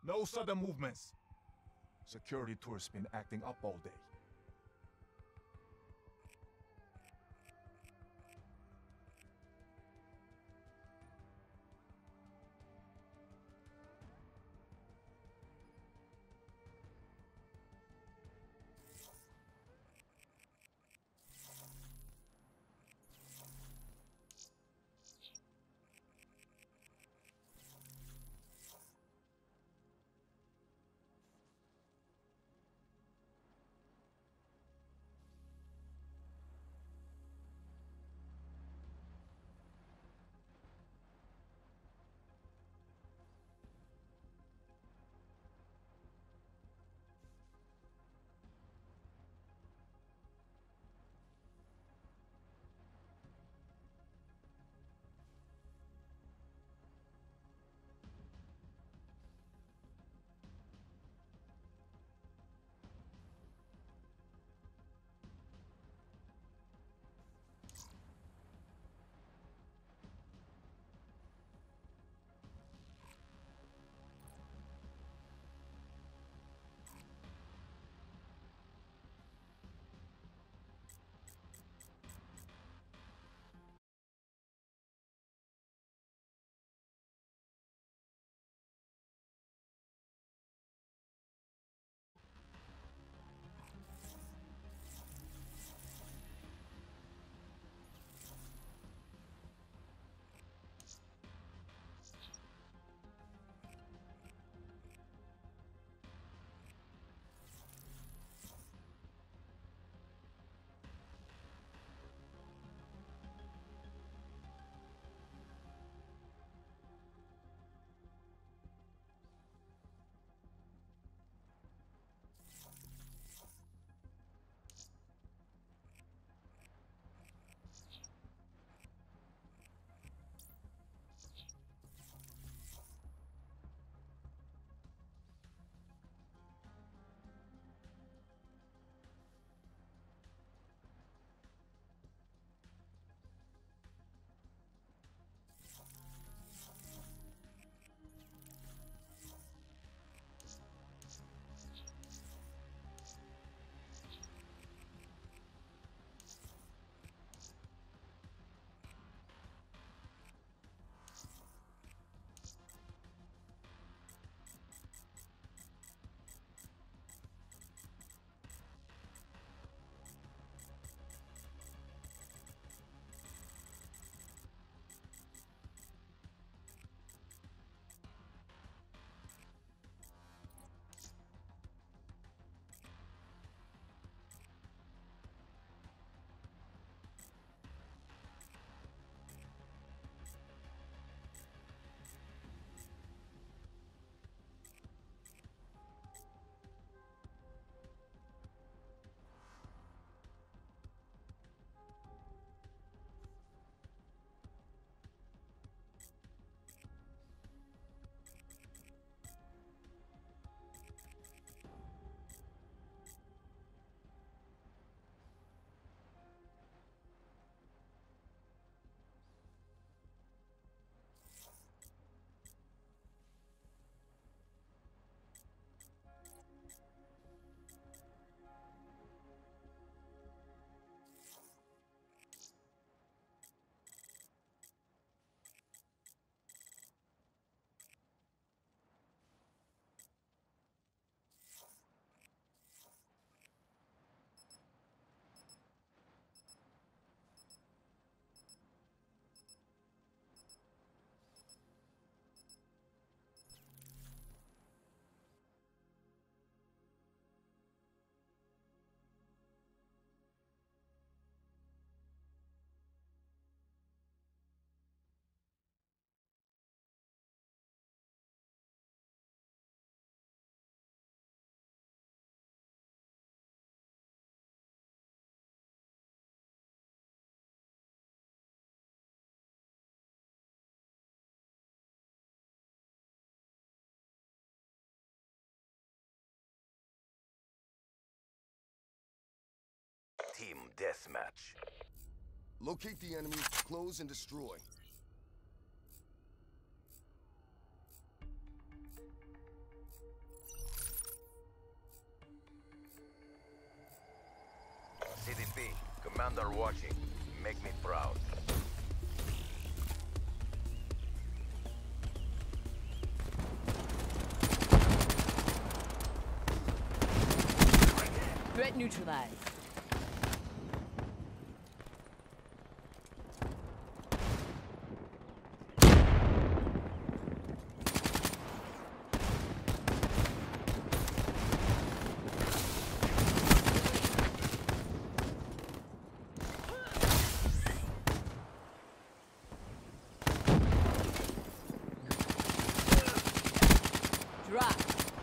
No sudden movements. Security tour's been acting up all day. Team deathmatch. Locate the enemy, close and destroy. UAV. Commander watching. Make me proud. Threat neutralized. Drop.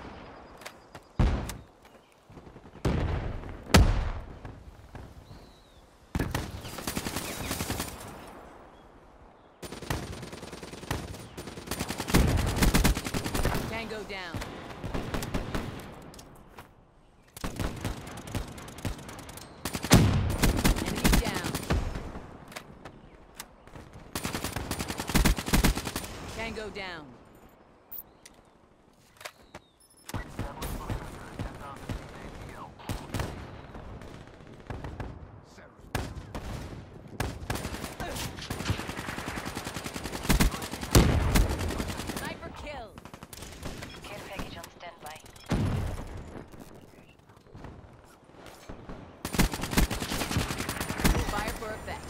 Tango down. Enemy down. Tango down. Sniper kill. Care package on standby. Fire for effect.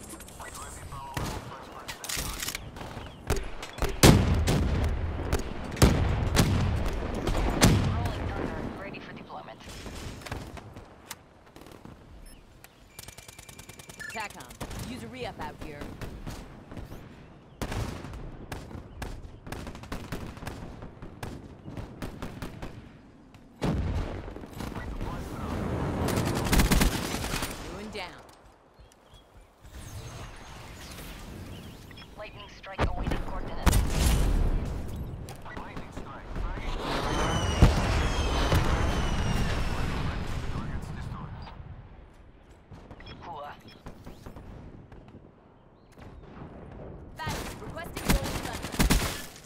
Rolling Thunder, ready for deployment. TACOM, use a re-up out here. Going down. Lightning strike awaiting coordinates. Hua. Battle, requesting rolling thunder.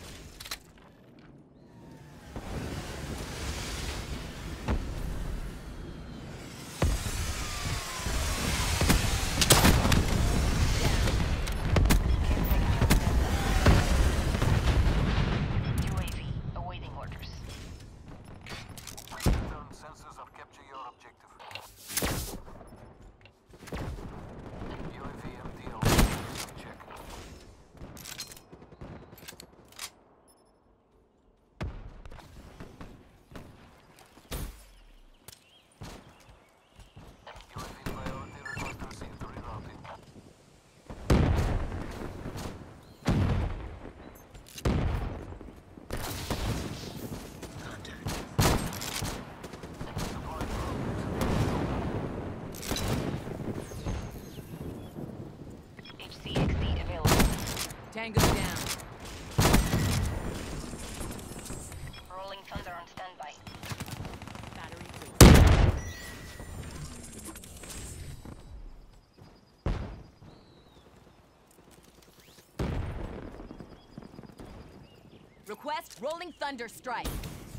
UAV awaiting orders. Sensors have captured your objective. UAV MDL check. UAV priority request received. Rerouting. HCXD available. Tango down. Rolling Thunder on standby. Battery free. Request rolling thunder strike.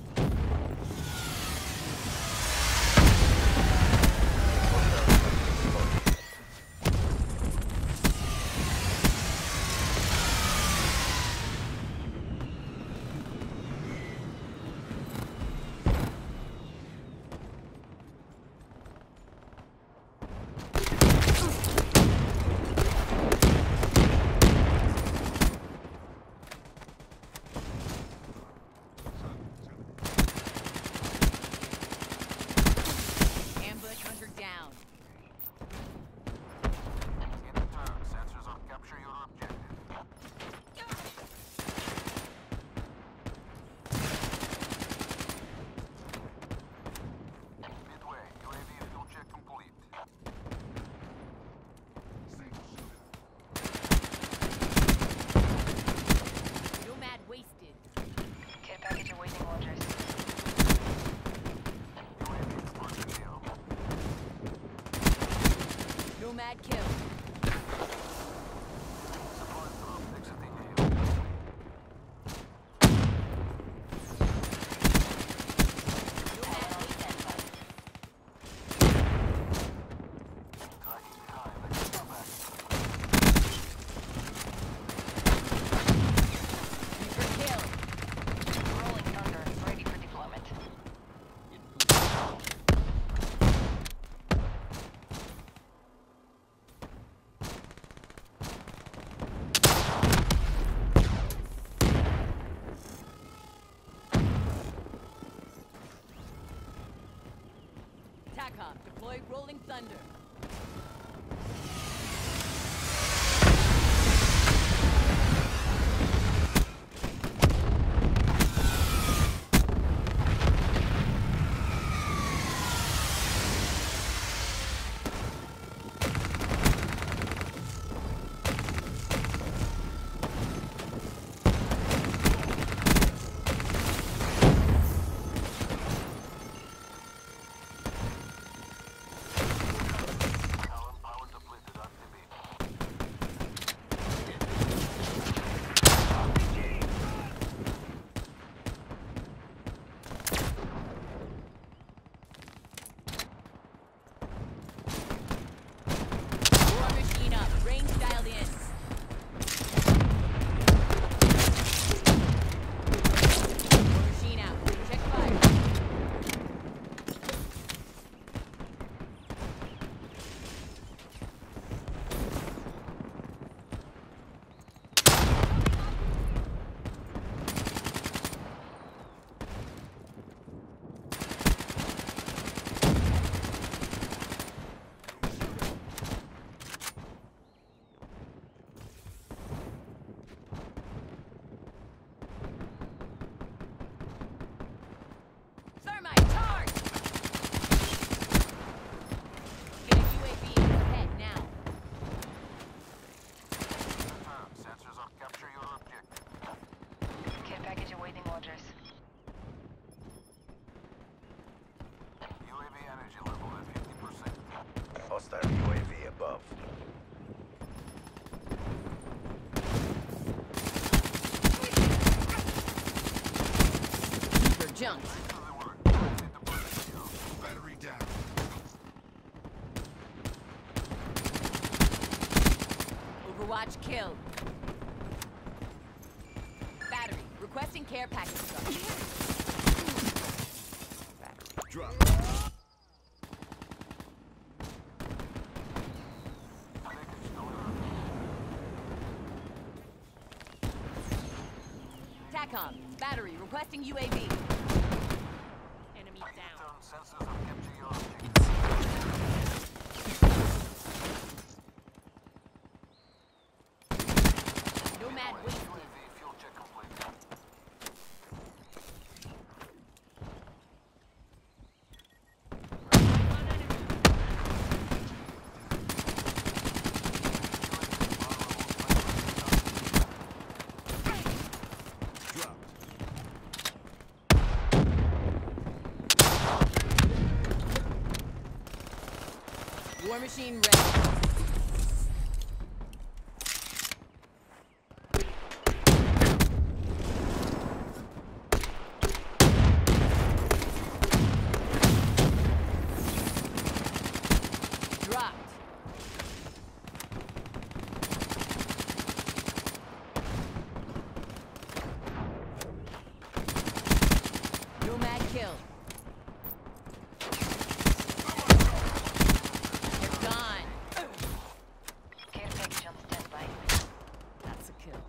Ambush hunter down. In return, sensors have captured your objective. Midway, UAV fuel check complete. Nomad wasted. Care package awaiting orders. UAV reporting zero. Nomad kill. Supply drop exiting AO. Nomad On wasted. standby. Thunder. Allen power depleted. Activate. War machine up. Range dialed in. War machine out. Check fire. Thermite charge! Get a UAV in the head now. Confirm. Sensors are capture your objective. Care package awaiting orders. UAV energy level at 50%. Hostile UAV above. For junk. To the work. Proceed to position. Battery down. Overwatch killed. Battery. Requesting care package truck. Drop. Package delivered. TACOM. Battery. Requesting UAV. Enemy down. Turn sensors are capture your objective. Nomad wasted. UAV fuel check complete. Drop. War machine ready. Dropped. Nomad killed. They're gone. Care package on standby. That's a kill.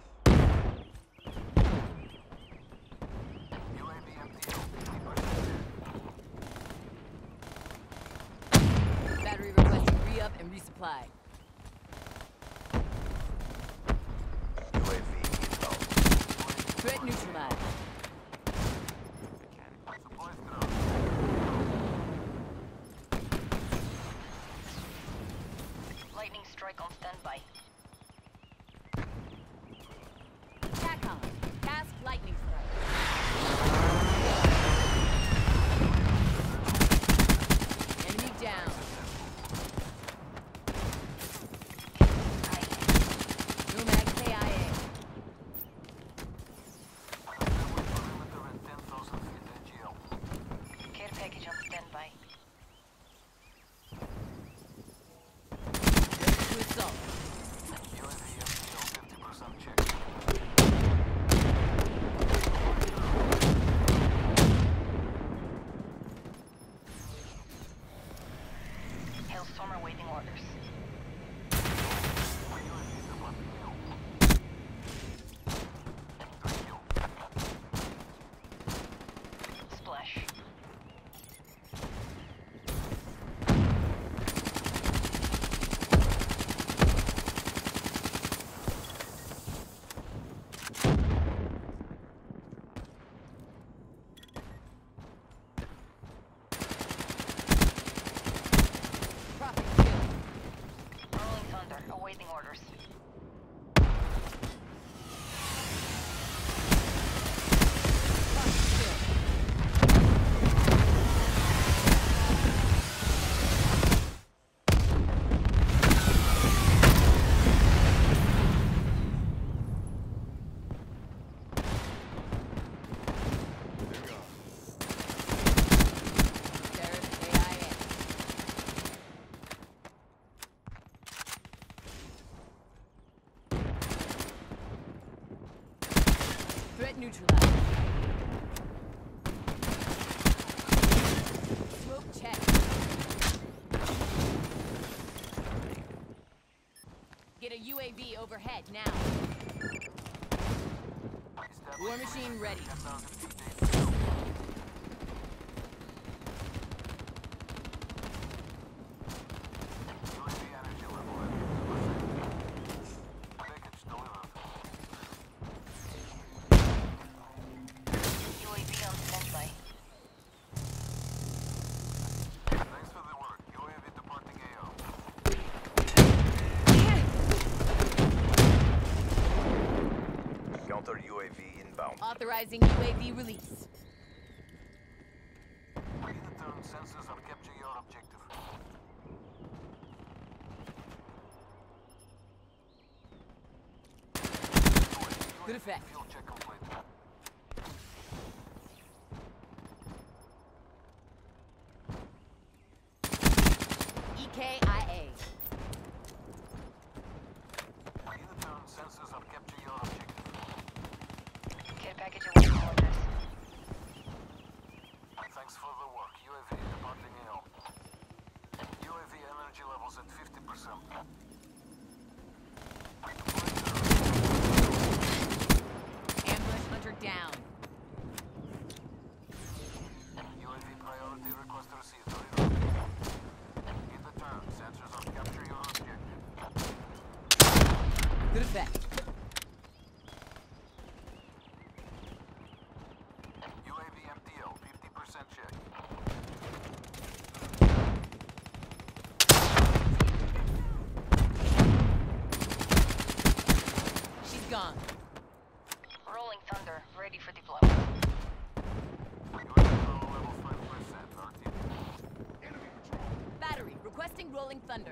UAV MTL 50%. Battery requesting re-up and resupply. UAV inbound. Threat neutralized. Supplies ground. Lightning strike on standby. TACOM. Task lightning strike. Enemy down. Nomad KIA. Perimeter at 10,000 feet AGL. Care package on standby. Ready to assault. UAV MTL 50% check. Hailstorm awaiting orders. UAV is above kill. 3 kill. Splash. awaiting orders. Threat neutralized. Smoke check. Get a UAV overhead now. War machine ready. 10,000 feet. UAV energy level at 50%. Package delivered. UAV on standby. Thanks for the work. UAV departing AO. Counter UAV inbound. Authorizing UAV release. Predetermined sensors are capture your objective. Good effect. Fuel check complete. EKIA. Predetermined sensors are capture your objective. Care package awaiting orders. Thanks for the work. UAV departing AO. UAV energy levels at 50%. Ambush hunter down. UAV priority request received. Reloading. In the turn, sensors on capture your objective. Good effect. UAV MTL, 50% check. She's gone. Rolling Thunder, ready for deployment. UAV level 5%. RTB. Battery requesting rolling thunder.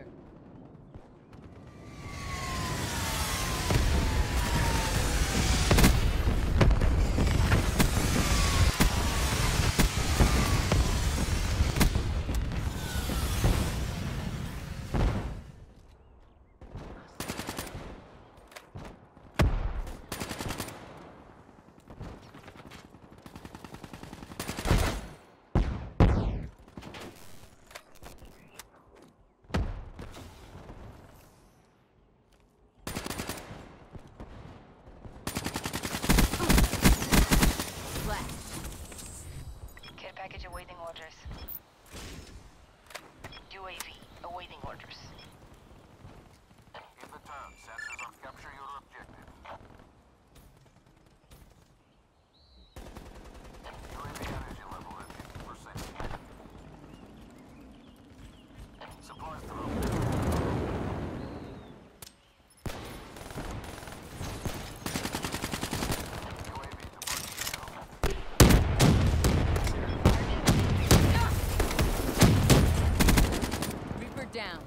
Care package awaiting orders. UAV awaiting orders. In the turn, sensors on capture your objective. UAV energy level at 50%. Supplies drop. UAV departing Reaper down.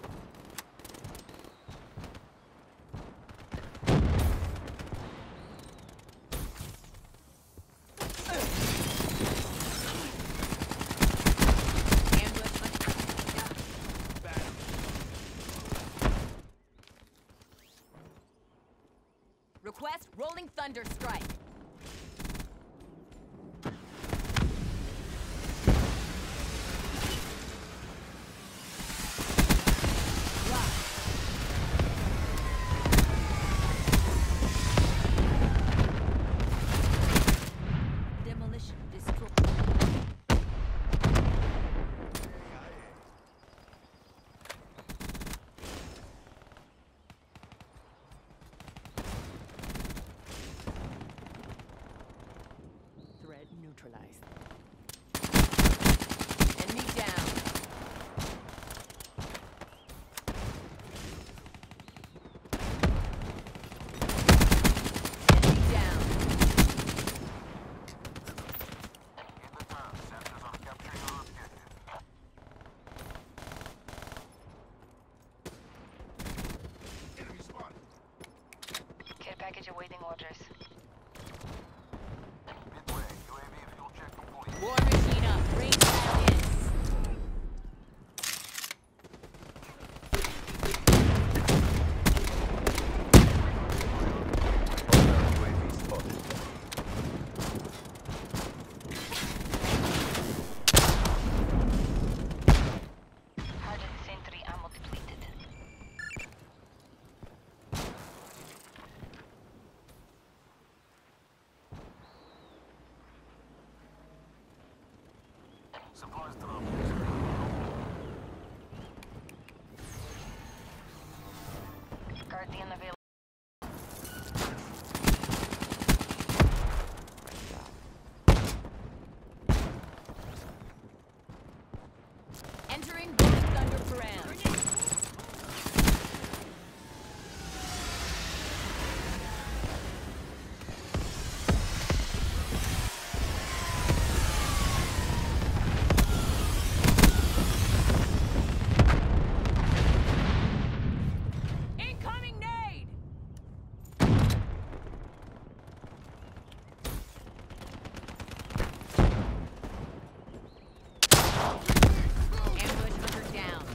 Ambush hunter. Request rolling thunder strike. Demolition destroy. package awaiting orders. Midway, UAV fuel check complete. War machine up. Range back in. UAV spotted. Hardened sentry ammo depleted. Supplies drop. Guardian available. Entering Rolling Thunder Param. Incoming nade! Ambush hunter down.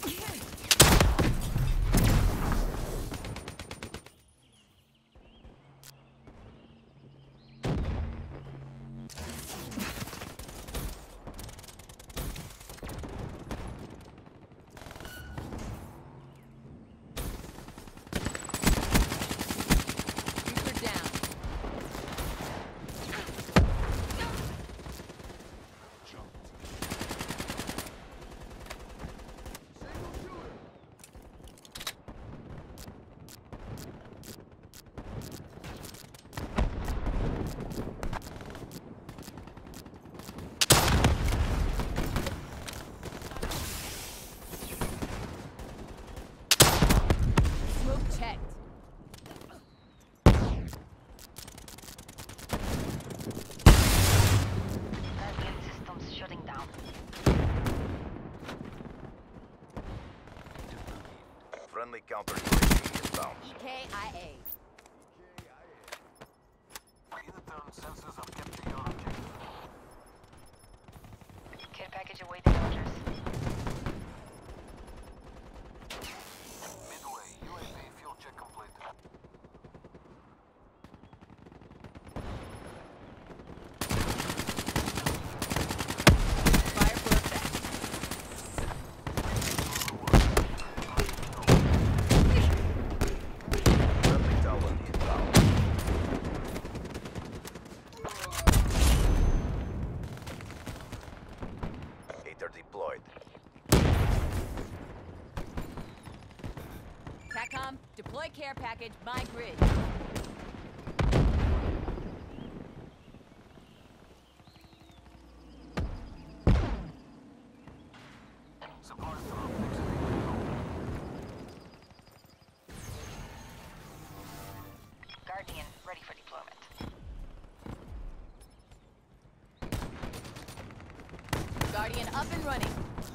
Reaper down. Smoke checked. Guardian systems shutting down. Friendly counter UAV inbound. EKIA. In turn, sensors have captured your objective. Care package awaiting orders. Midway, UAV fuel check complete. Fire for effect. Friendly Talon inbound. Hater deployed. TACOM, deploy care package, my grid. Supplies drop. Exiting. Guardian ready for deployment. Guardian up and running.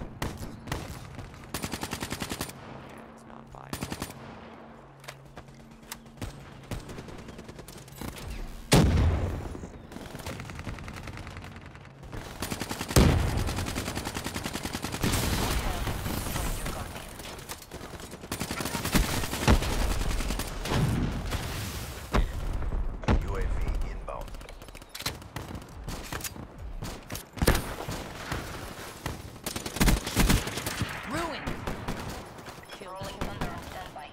UAV inbound. Ruin. Rolling thunder on standby.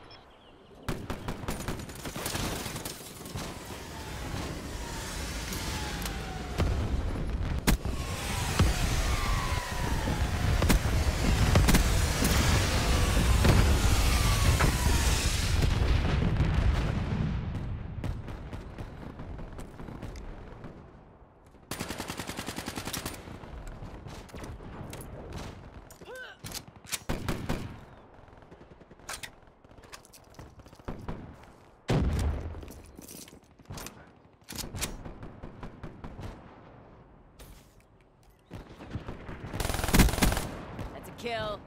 That's a kill.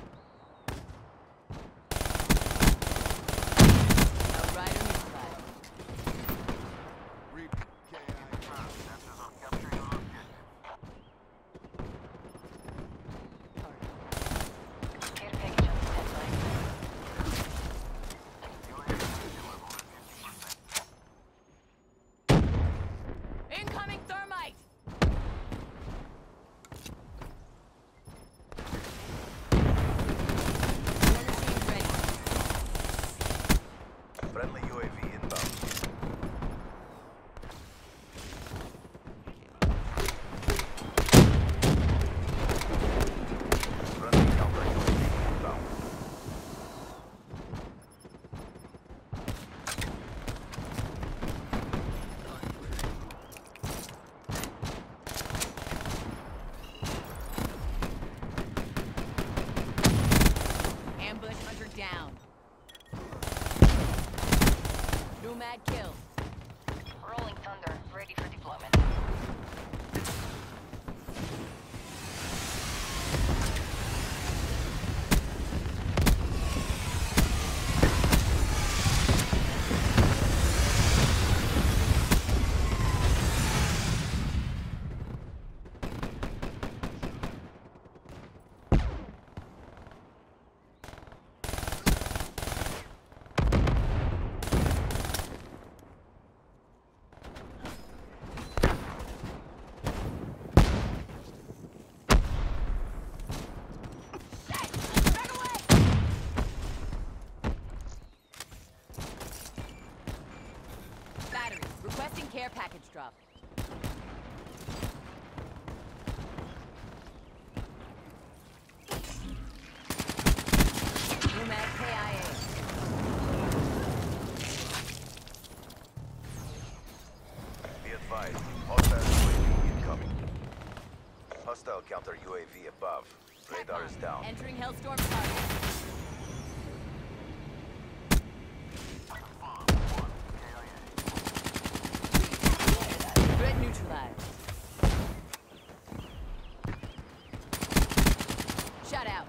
Outrider misfire. down. Nomad kill. Rolling Thunder, ready for deployment. Battery. Requesting care package drop. Nomad KIA. Be advised, hostile UAV incoming. Hostile counter UAV above. Radar is down. Entering Hellstorm target. Threat neutralized. Shut out.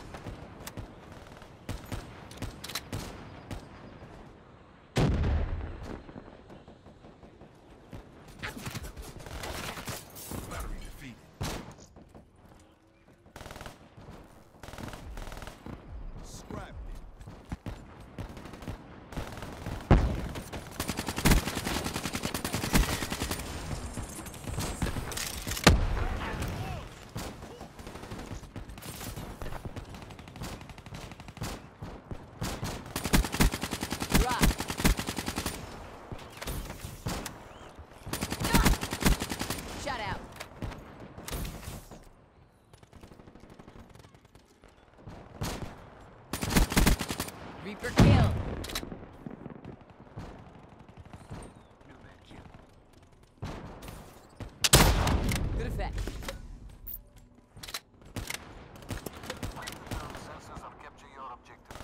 Battery defeated. Scrap it. Drop. Shut out. Reaper kill. Good effect. Sensors have captured your objective.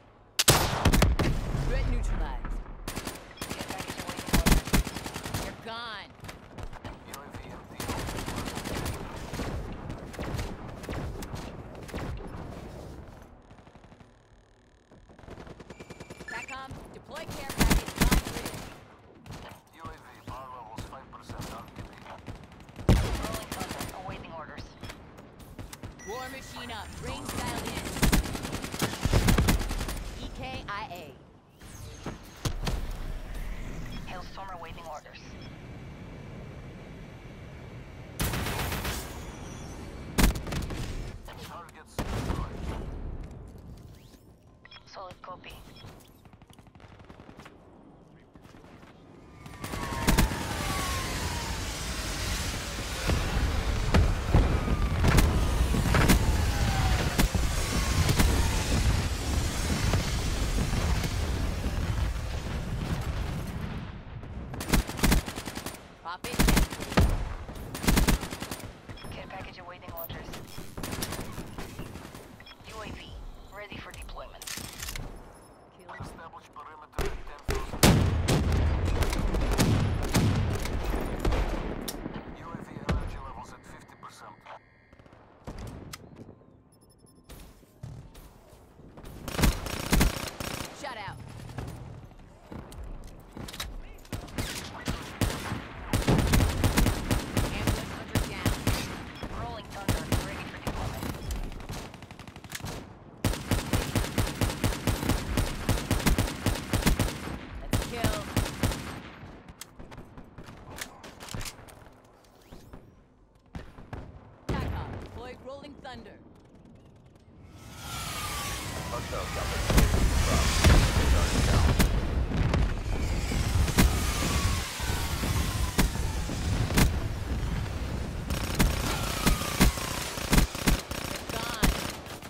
Threat neutralized. Care package awaiting orders. You're gone. UAV empty. TACOM, deploy care package line clear. UAV power levels 5% activity. Rolling Thunder, awaiting orders. War machine up. Range dialed in. EKIA. Hailstorm awaiting orders. Targets destroyed. Solid copy. Profit. Care package awaiting orders. UAV, ready for deployment. Kill. Establish perimeter at 10,000. UAV energy levels at 50%. Shut out. Ambulance hunter down. Rolling Thunder, ready for deployment. Let's kill. TACOM, deploy rolling thunder. Hostile counter UAV above. Radar is down. Gone.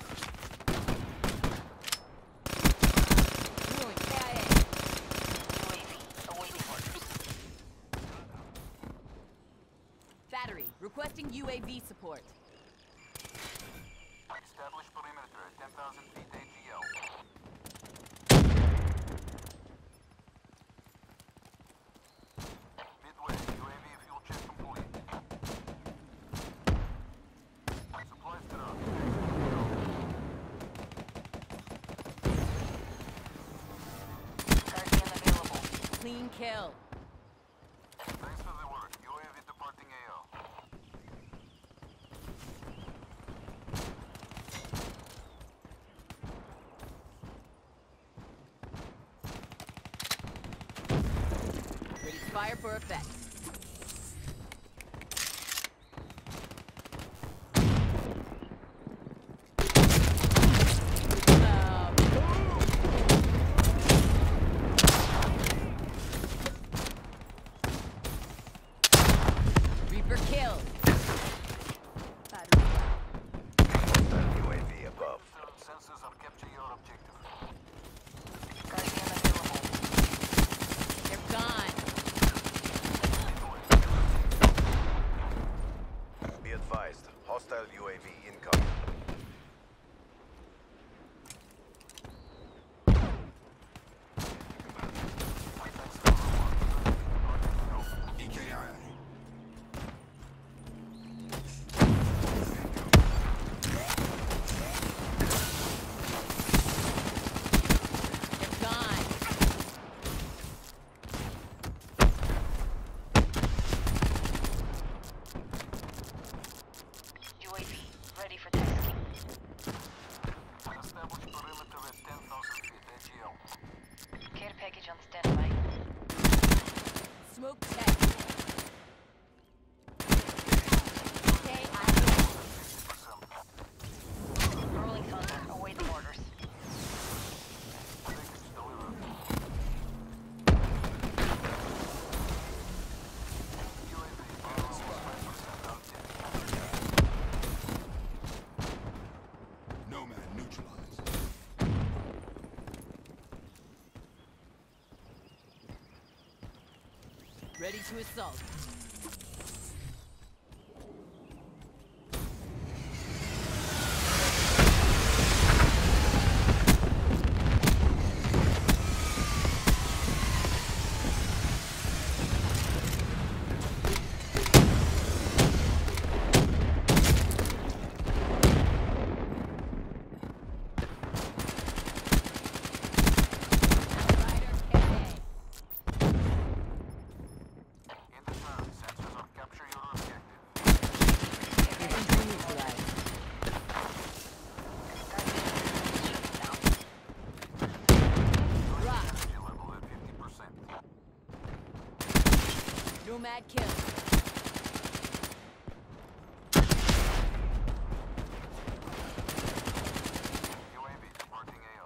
Ruin KIA. UAV, awaiting orders. Battery, requesting UAV support. Establish perimeter at 10,000 feet AGL. Clean kill. Thanks for the work. UAV departing AO. Ready to fire for effect. Reaper killed. UAV above. Sensors on capture your objective. Guardian available. They're gone. Be advised. Hostile UAV incoming. They're gone. UAV ready for tasking. Establish perimeter at 10,000 feet. AGL. Care package on standby. Smoke check. Stay out. Rolling thunder. Awaiting orders. Package delivered. UAV power 5% outdated. Nomad neutralized. Ready to assault. Outrider KA. In the turn, sensors on capture your objective. Infantry neutralized. Rock. Energy level at 50%. Nomad kill. UAV departing AO.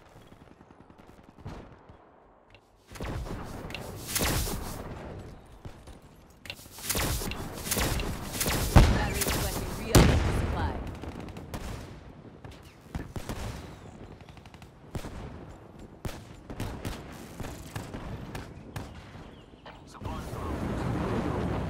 Battery requesting re-up supply. Supply drop.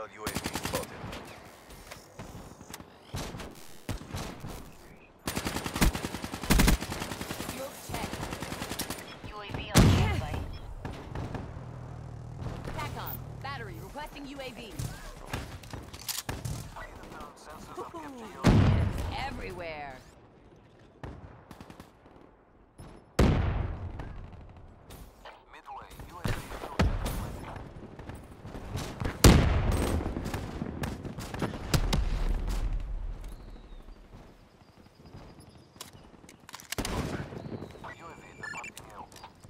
Hostile UAV spotted. Smoke check. UAV on standby. TACOM. Battery requesting UAV. Either turn sensors on Ooh, MTO. it's everywhere. Midway, UAV ready. UAV departing L.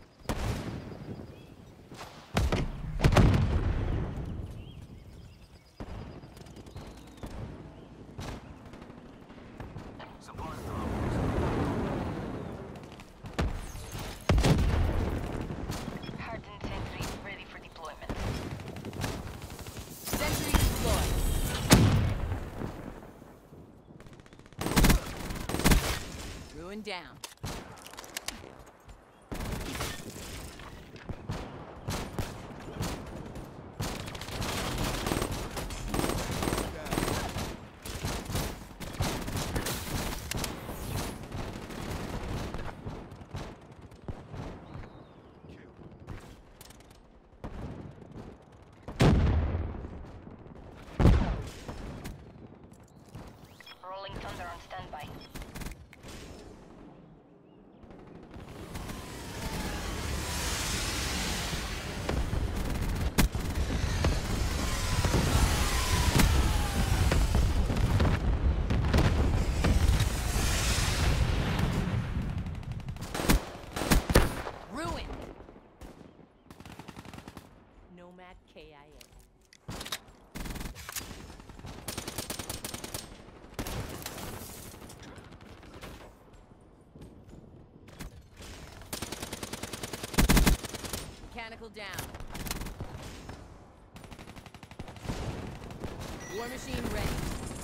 Supplies dropped. Hardened sentry ready for deployment. Sentry deployed. Ruin down. Rolling Thunder on standby. Ruined. Nomad KIA. Mechanical down. War machine ready.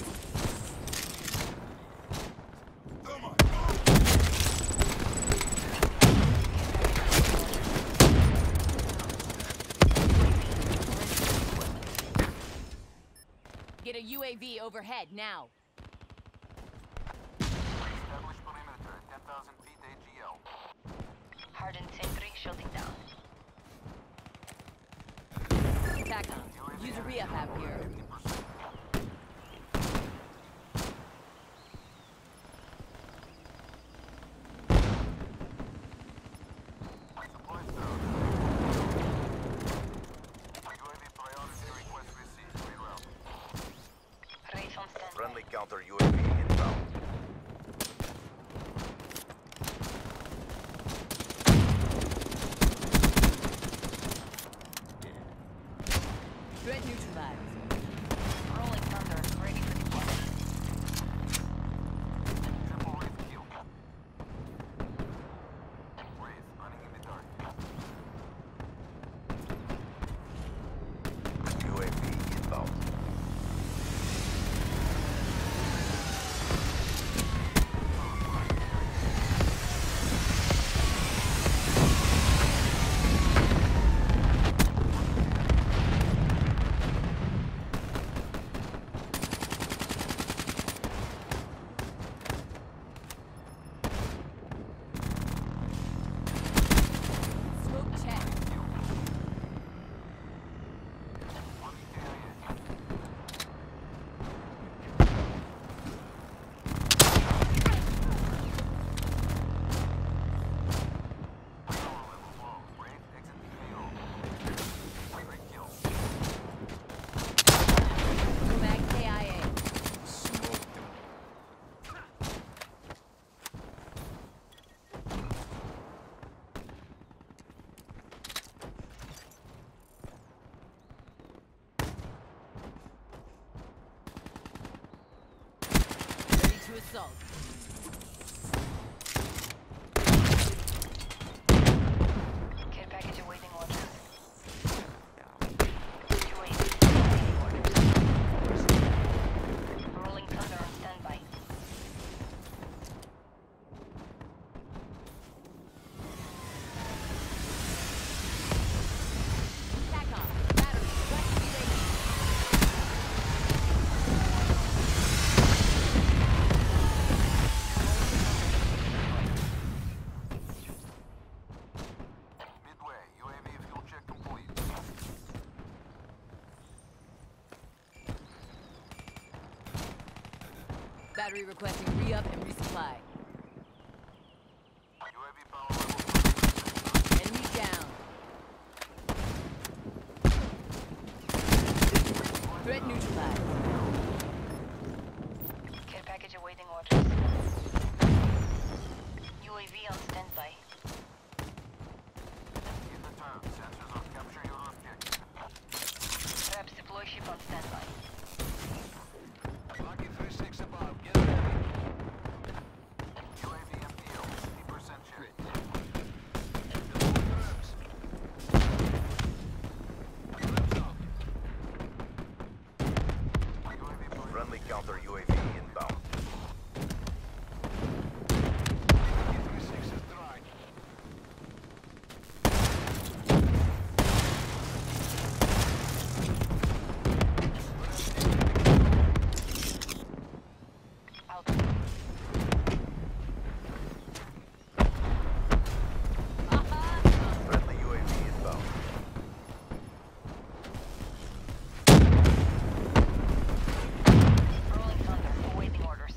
Get a UAV overhead now. Establish perimeter at 10,000 feet AGL. Hardened sentry shutting down. TACOM. Use a re-up app here. 50%. Supplies down. UAV priority request received. Reroute. Race on standby. Friendly counter UAV inbound. Threat neutralized. Rolling Thunder ready for deployment. Triple Wraith kill. Wraith running in the dark. UAV inbound. Smoke check. Nomad KIA. Smoke them. Ready to assault. Care package awaiting orders. UAV awaiting orders. Rolling Thunder on standby. TACOM. Battery requesting UAV. battery requesting re-up and resupply. UAV power level. Enemy down. Threat neutralized. Care package awaiting orders. UAV on standby. Hit the turn. Sensors on capture your objective. Traps deploy ship on standby. Lucky 3-6 above. Get ready. UAV MPO. 50% check. Traps. Traps up. UAV point. Friendly counter UAV inbound. Lucky 3-6 is dry. Out. Friendly UAV inbound. Rolling thunder awaiting orders.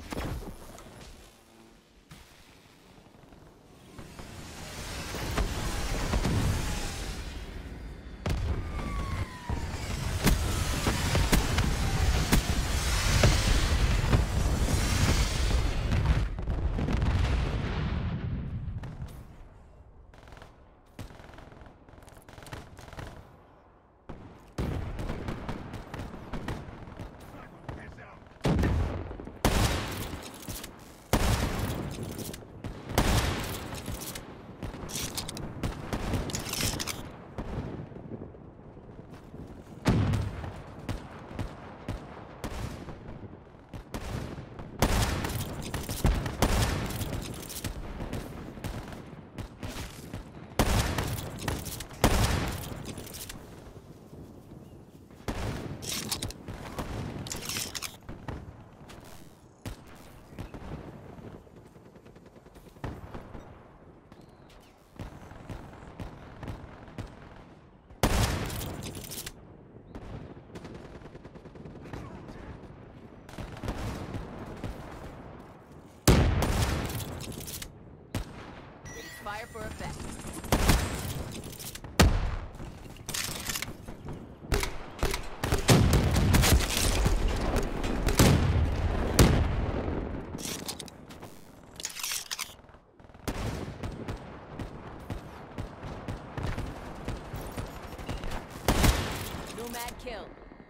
Ready to fire for effect. Nomad kill.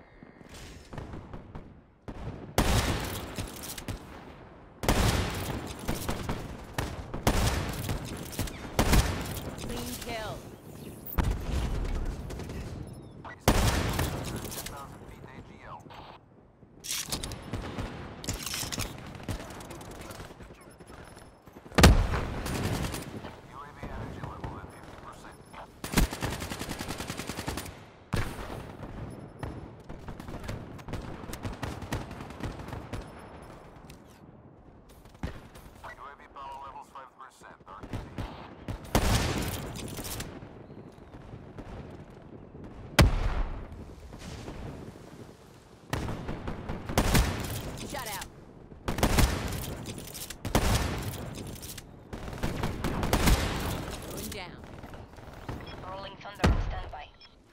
Clean kill. 10,000 feet AGL. UAV energy level at 50%. UAV power levels 5%. RTB. Shut out. Going down. Rolling thunder on standby.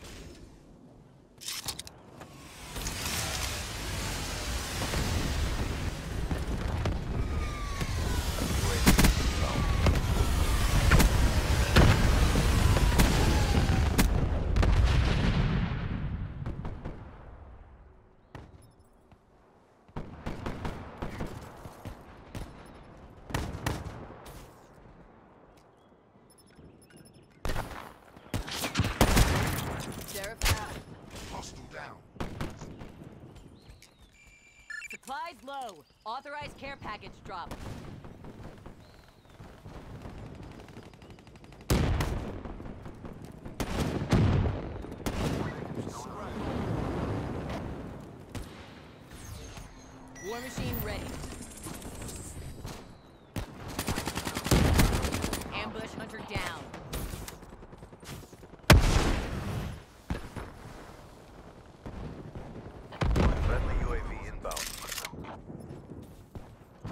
Sheriff out. Hostile down. Supplies low. Authorized care package drop. War machine ready. Ambush hunter down. Friendly UAV inbound.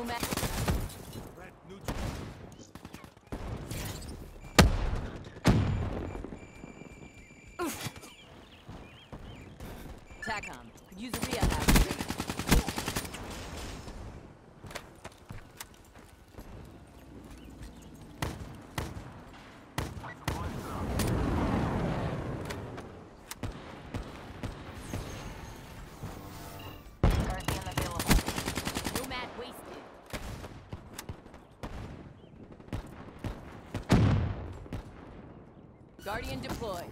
Nomad. TACOM. Could use a rehab. Guardian available. Nomad wasted. Guardian deployed.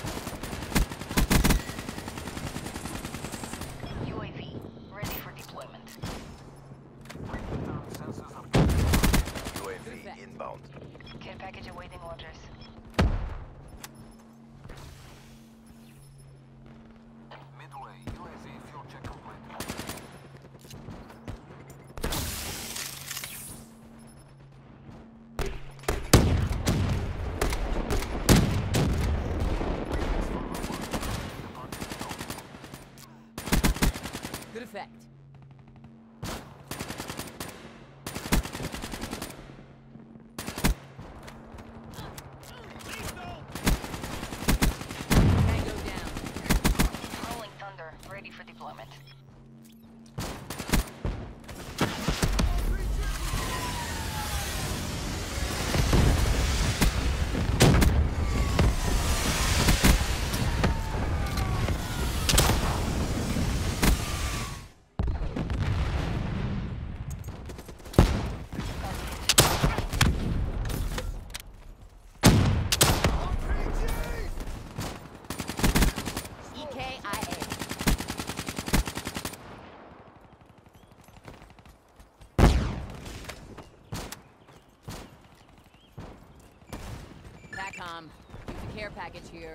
UAV ready for deployment. Return sensors are UAV inbound. Care package awaiting orders. midway. UAV fuel check complete. Good effect. Tango down. Rolling Thunder ready for deployment. EKIA. TACOM. Use a care package here.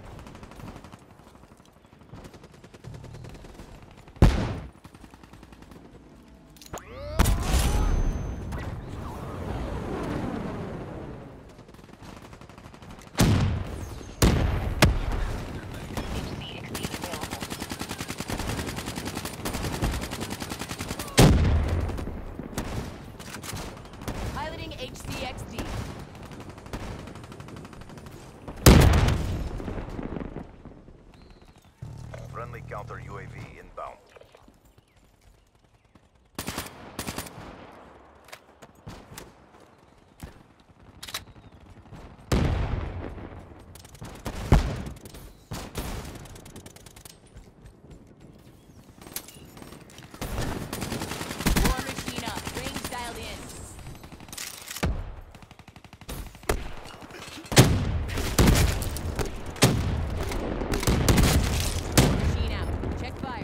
HCXD available. Piloting HCXD. Friendly counter UAV inbound. War machine up. Range dialed in. War machine out. Check fire.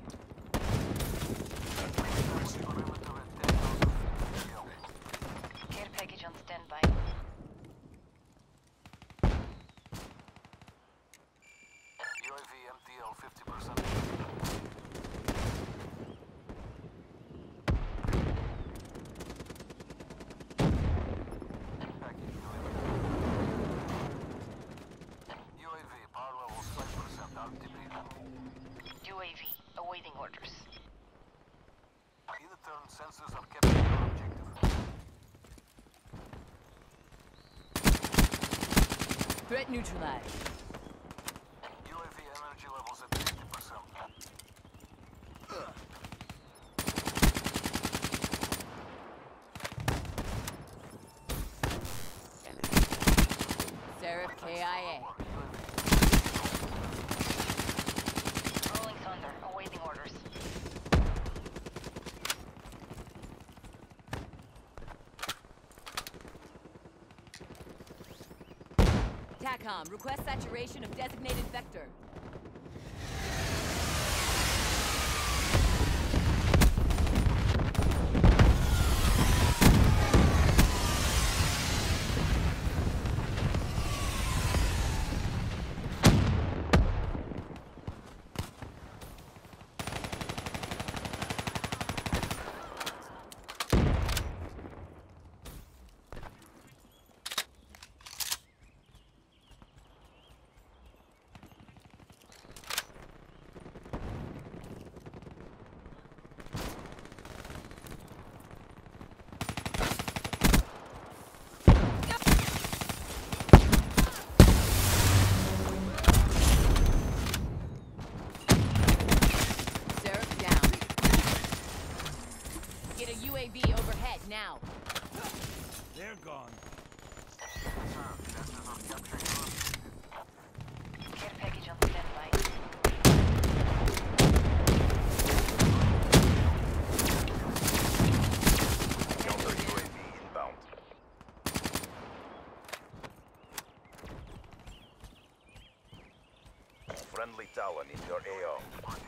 Care package on standby. UAV MTL 50%. Package delivered. UAV power levels 5% RTB. UAV awaiting orders. In the turn, sensors are capturing your objective. Threat neutralized. UAV energy levels at 50%. Seraph KIA. Rolling Thunder awaiting orders. TACOM. Request saturation of designated vector. UAV overhead now. They're gone. Confirmed. Sensors on capturing your Care package on standby. Counter UAV inbound. Friendly Talon in your AO.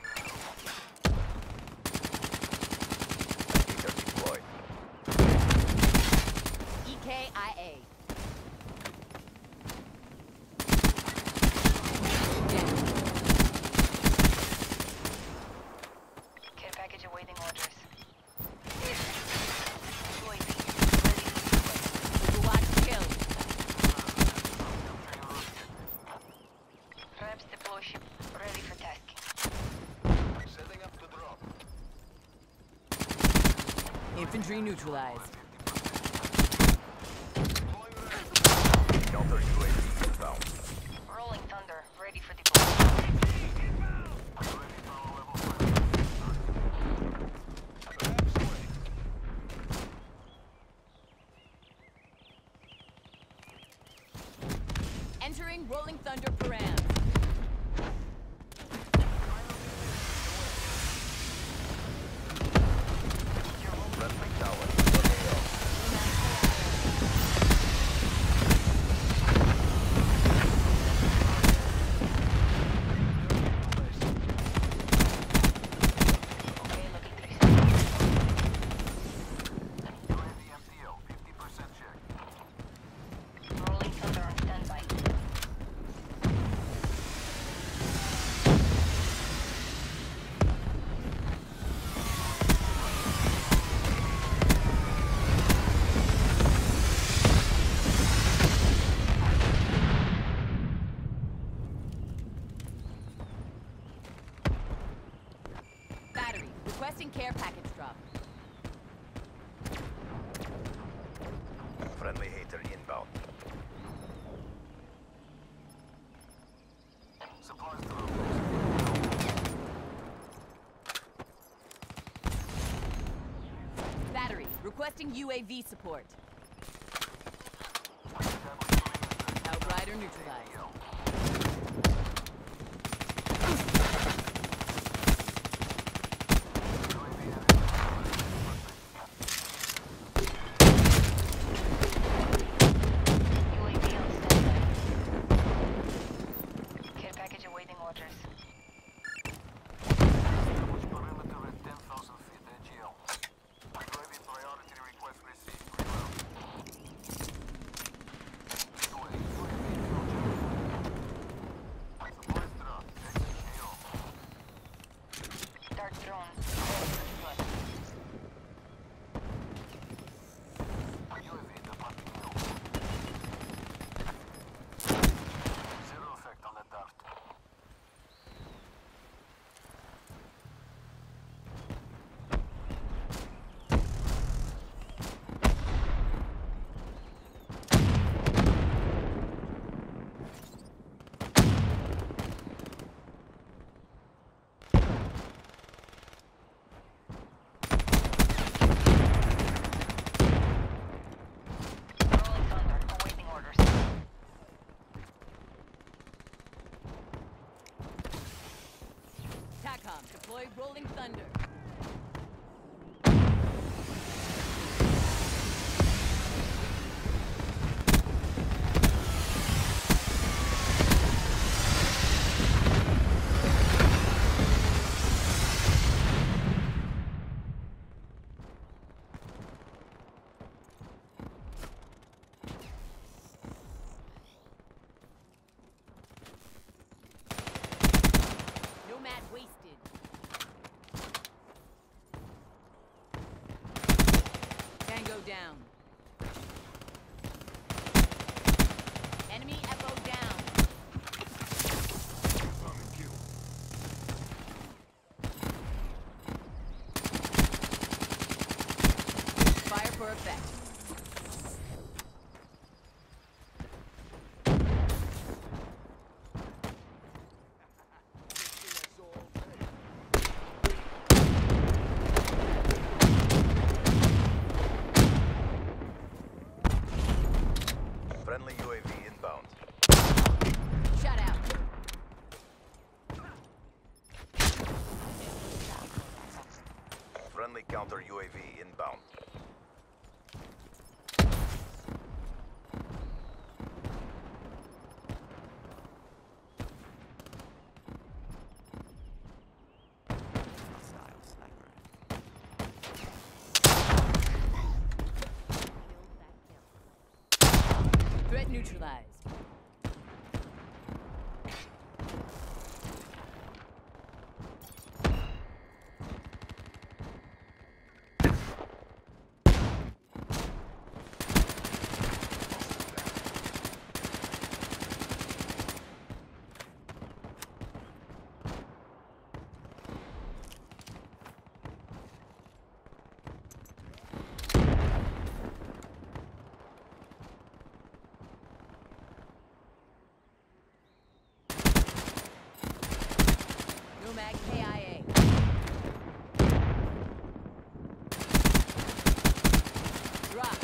Meter deployed. EKIA. Care package awaiting orders. Overwatch kill. Perhaps deploy ship ready for tasking. Setting up the drop. Infantry neutralized. Counter UAV inbound. Rolling Thunder ready for deployment. Entering Rolling Thunder Param. Friendly Talon in your AO. Okay, looking 3 seconds. UAV MTO, 50% check. Rolling Thunder on standby. Battery. Requesting care package drop. Friendly Hater inbound. Supplies drop. Battery. Requesting UAV support. Outrider neutralized. UAV on standby. Care package awaiting orders. Establish perimeter at 10,000 feet. AGL. UAV priority request received. Reroute. Supplies drop. Exit AO. Dart drone. UAV departing AO. Zero effect on the dart. Rolling Thunder awaiting orders. TACOM. Deploy Rolling Thunder. Nomad wasted. Friendly counter UAV inbound. Threat neutralized. Nomad KIA. Drop.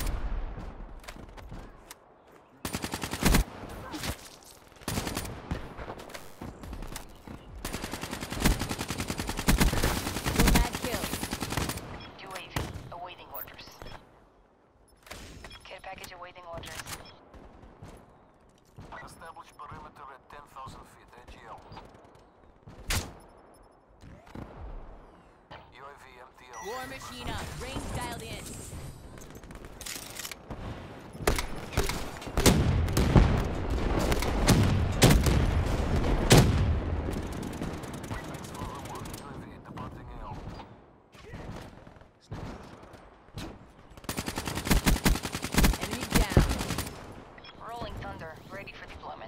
Nomad kill. UAV awaiting orders. Care package awaiting orders. Establish perimeter at 10,000 feet, AGL. UAV MTL. War machine up. Range dialed in. Thanks for the work. UAV departing AO. Enemy down. Rolling Thunder, ready for deployment.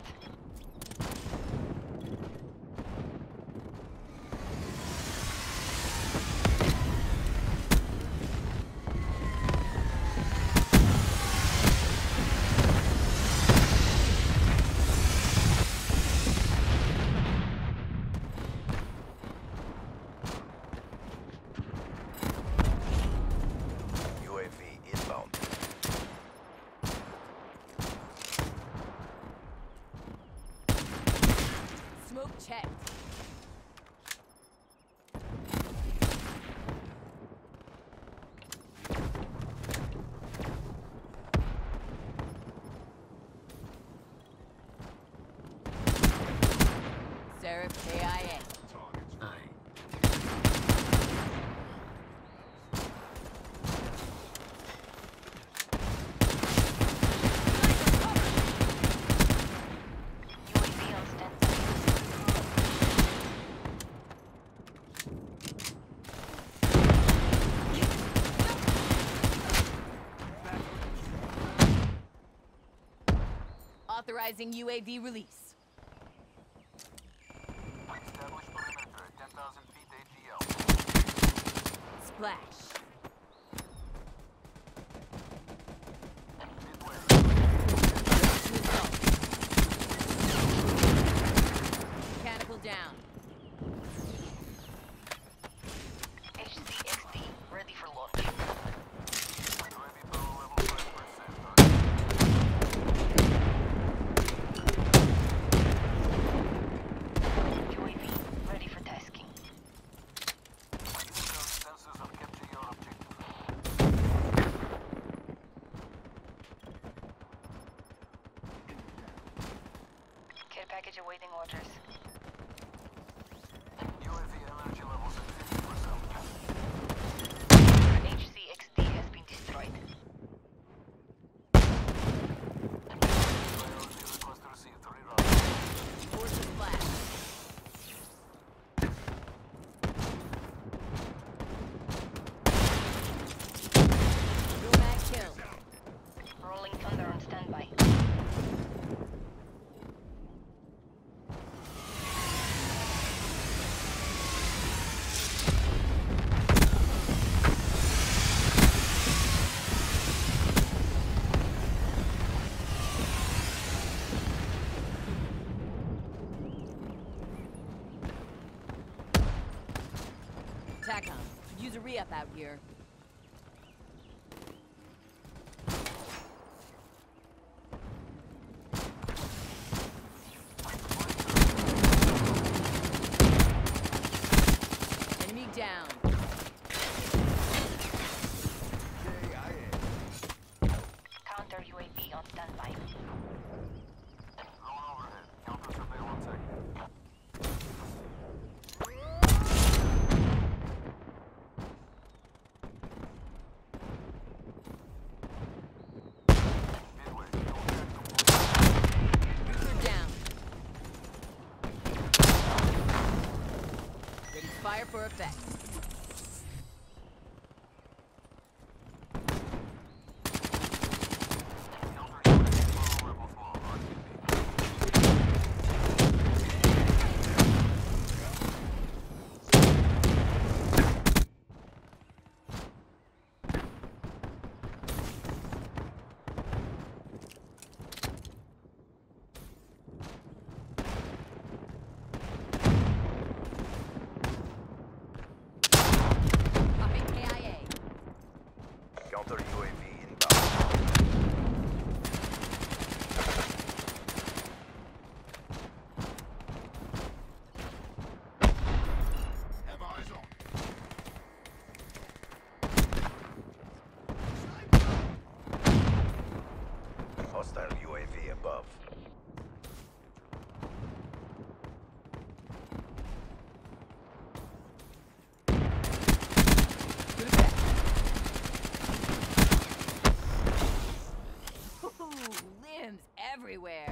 UAV inbound. Smoke checked. Seraph KIA. UAV on standby. Authorizing UAV release. Establish perimeter at 10,000 feet, AGL. Splash. Mechanical down. HCXD, ready for launch. UAV power level 5%. UAV, ready for tasking. Sensors have captured your objective. Care package awaiting orders. UAV energy levels at 50%. HCXD has been destroyed. Priority request received. Reroute. Force splash. Nomad kill. Rolling Thunder on standby. TACOM. Use a re-up out here. Enemy down. fire for effect. Counter UAV inbound. Have eyes on. Hostile UAV above. Good effect. Ooh, limbs everywhere.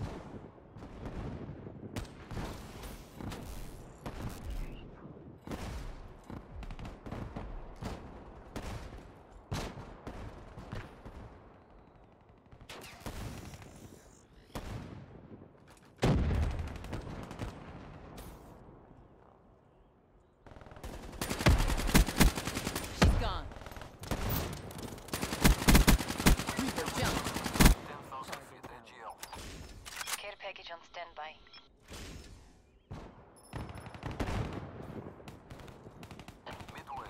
She's gone. Reaper jump. 10,000 feet AGL. Care package on standby. Midway.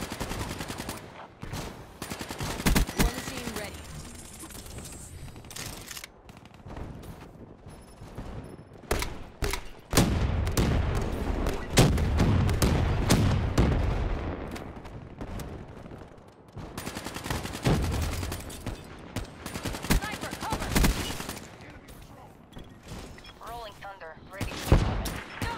War machine ready. Sniper, cover! Rolling Thunder, ready for deployment.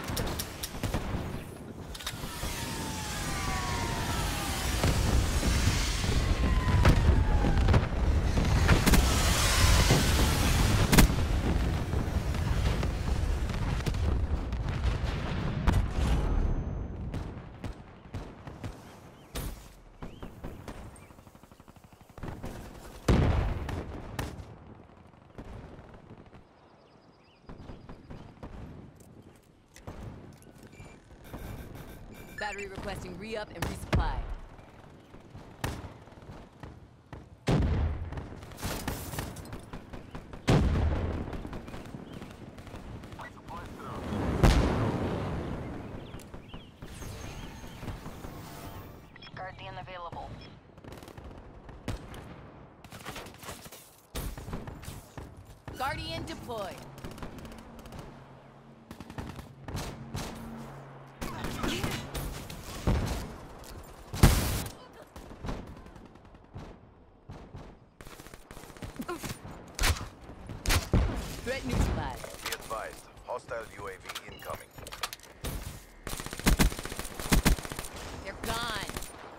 Battery requesting re-up and resupply. Supplies through. Guardian available. Guardian deployed. Threat neutralized. Be advised. Hostile UAV incoming. They're gone.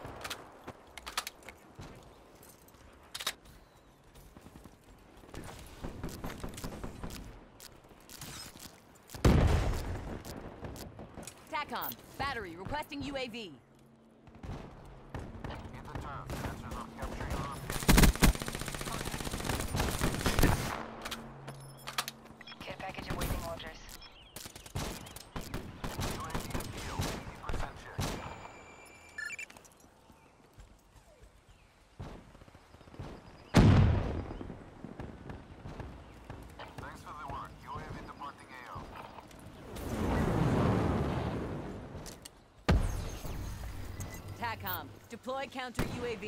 TACOM, battery requesting UAV. Hit the turn. Sensors on capture your Care package awaiting orders. UAV AGL. 80% check. Thanks for the work. UAV departing AO. TACOM, deploy counter UAV.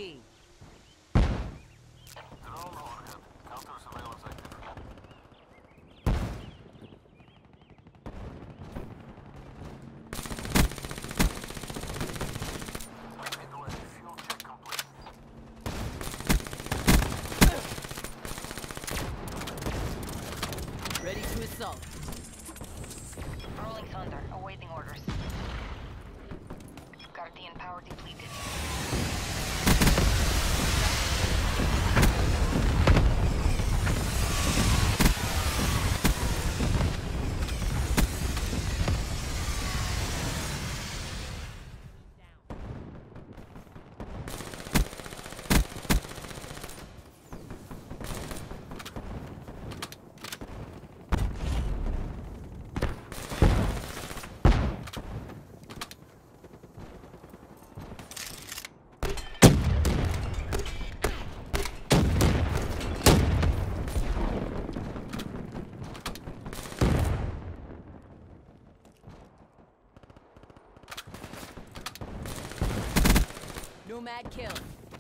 Drone overhead. Counter surveillance active. Midway. Fuel check complete. Ready to assault. Rolling Thunder, awaiting orders. Guardian power depleted. Nomad kill.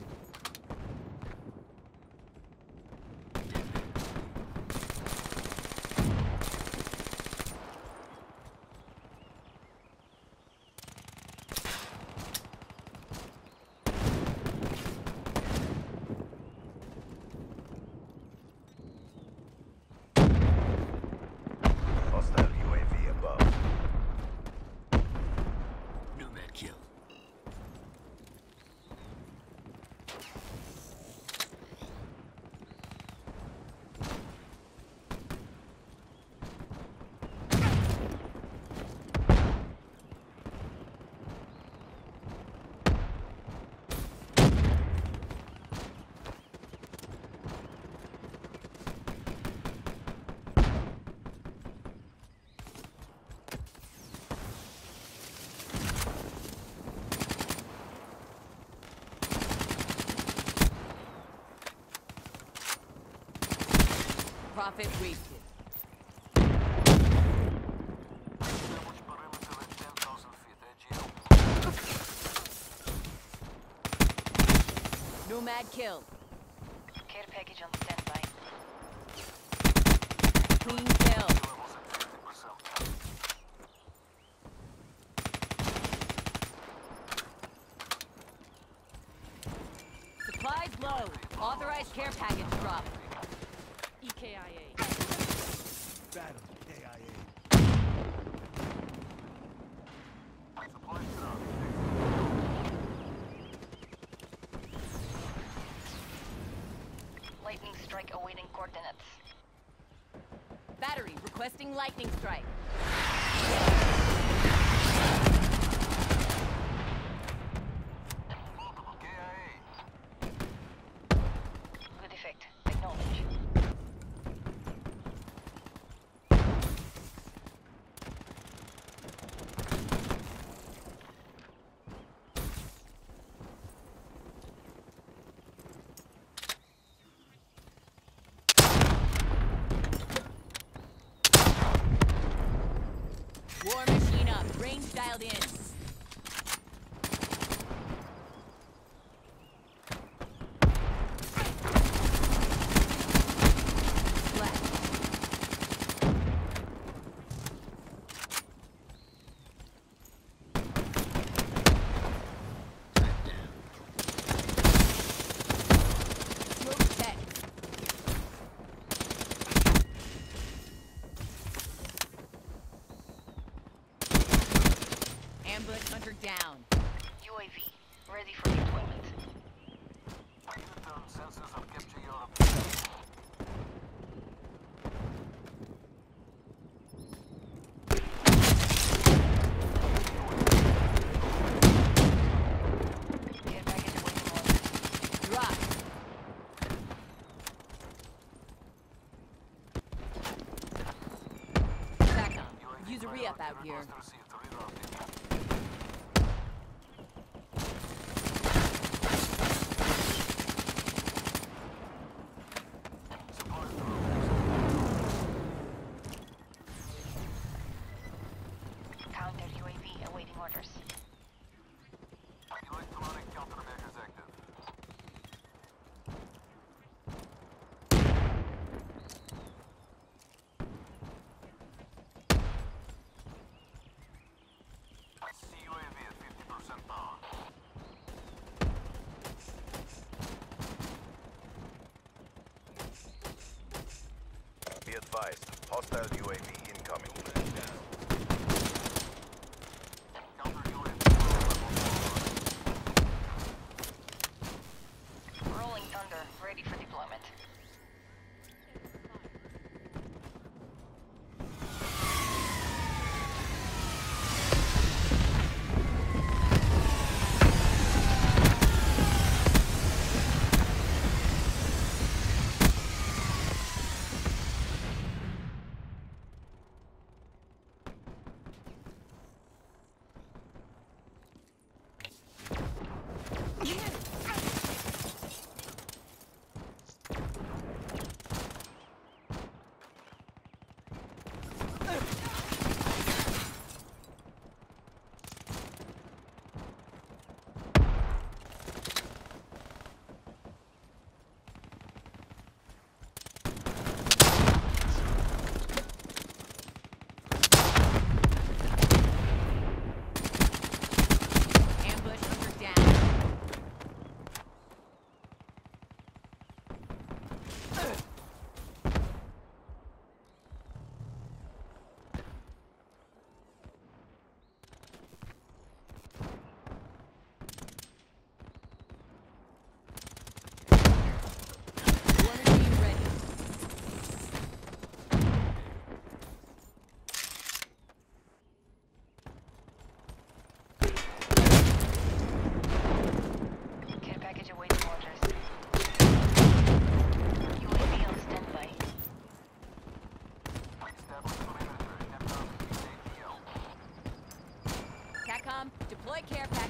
Hostile UAV above. Nomad kill. Profit wasted. Establish perimeter at 10,000 feet. AGL. Nomad kill. Care package on standby. Clean kill. Levels at 50%. Supplies low. Authorized care package drop. EKIA. Battle. AIA. Supplies ground. Lightning strike awaiting coordinates. Battery requesting lightning strike. KIA. Good effect. Acknowledge. War machine up. Range dialed in. Left. Smoke set. Ambush hunter down. UAV. Ready for deployment. U-turn sensors have captured your objective. Care package awaiting orders. Drop. SATCOM. Use a re-up out here. Request received. Rerouting. Supplies ground. Counter UAV awaiting orders. Electronic countermeasures active. CUAV at 50% power. Be advised. Hostile UAV incoming. Counter UAV. Rolling Thunder. Ready for deployment.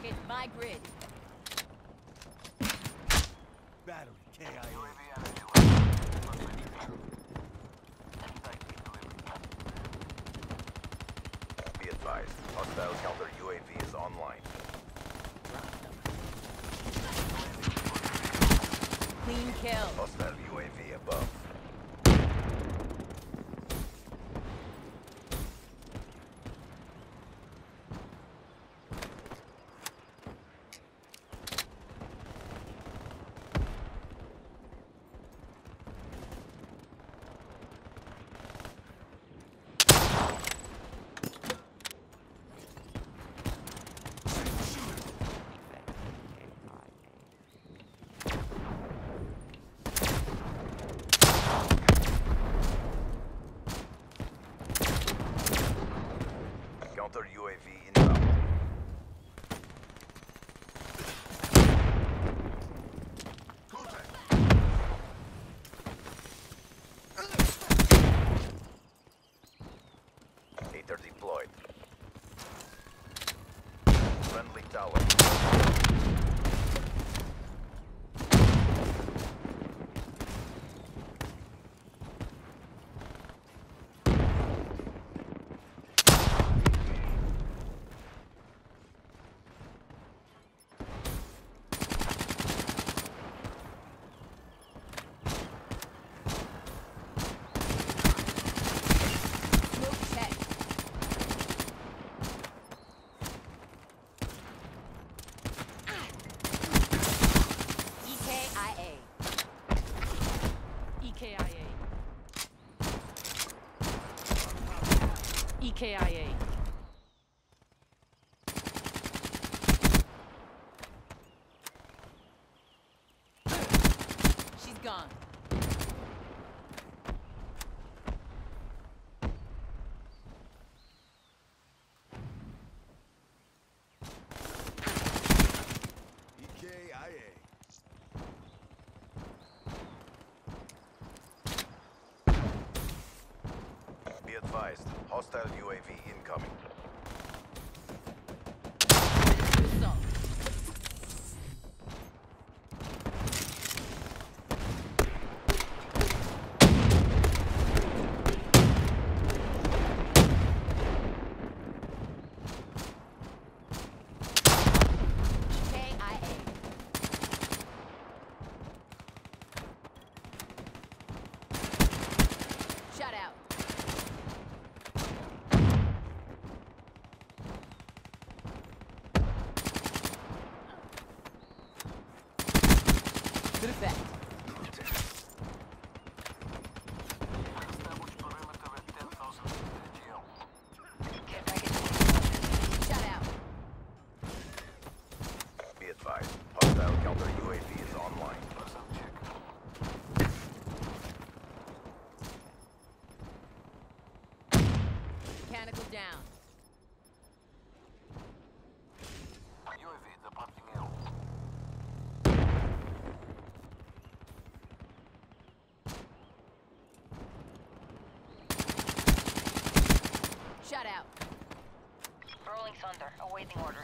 It's my grid. Battery, KIA. UAV energy level. Plus ready. Anti-heat delivery. Be advised, hostile counter UAV is online. Clean kill. Hostile UAV above. Counter UAV inbound. Hater deployed. Friendly tower. Smoke check. EKIA. EKIA. EKIA. She's gone. EKIA. Be advised, hostile UAV incoming. So, EKIA. Shut out. Good effect. Establish perimeter at 10,000 feet AGL. Care package. Shut out. Be advised, hostile counter UAV is online. Person check. Mechanical down. UAV departing L. Shut out. Rolling Thunder, awaiting orders.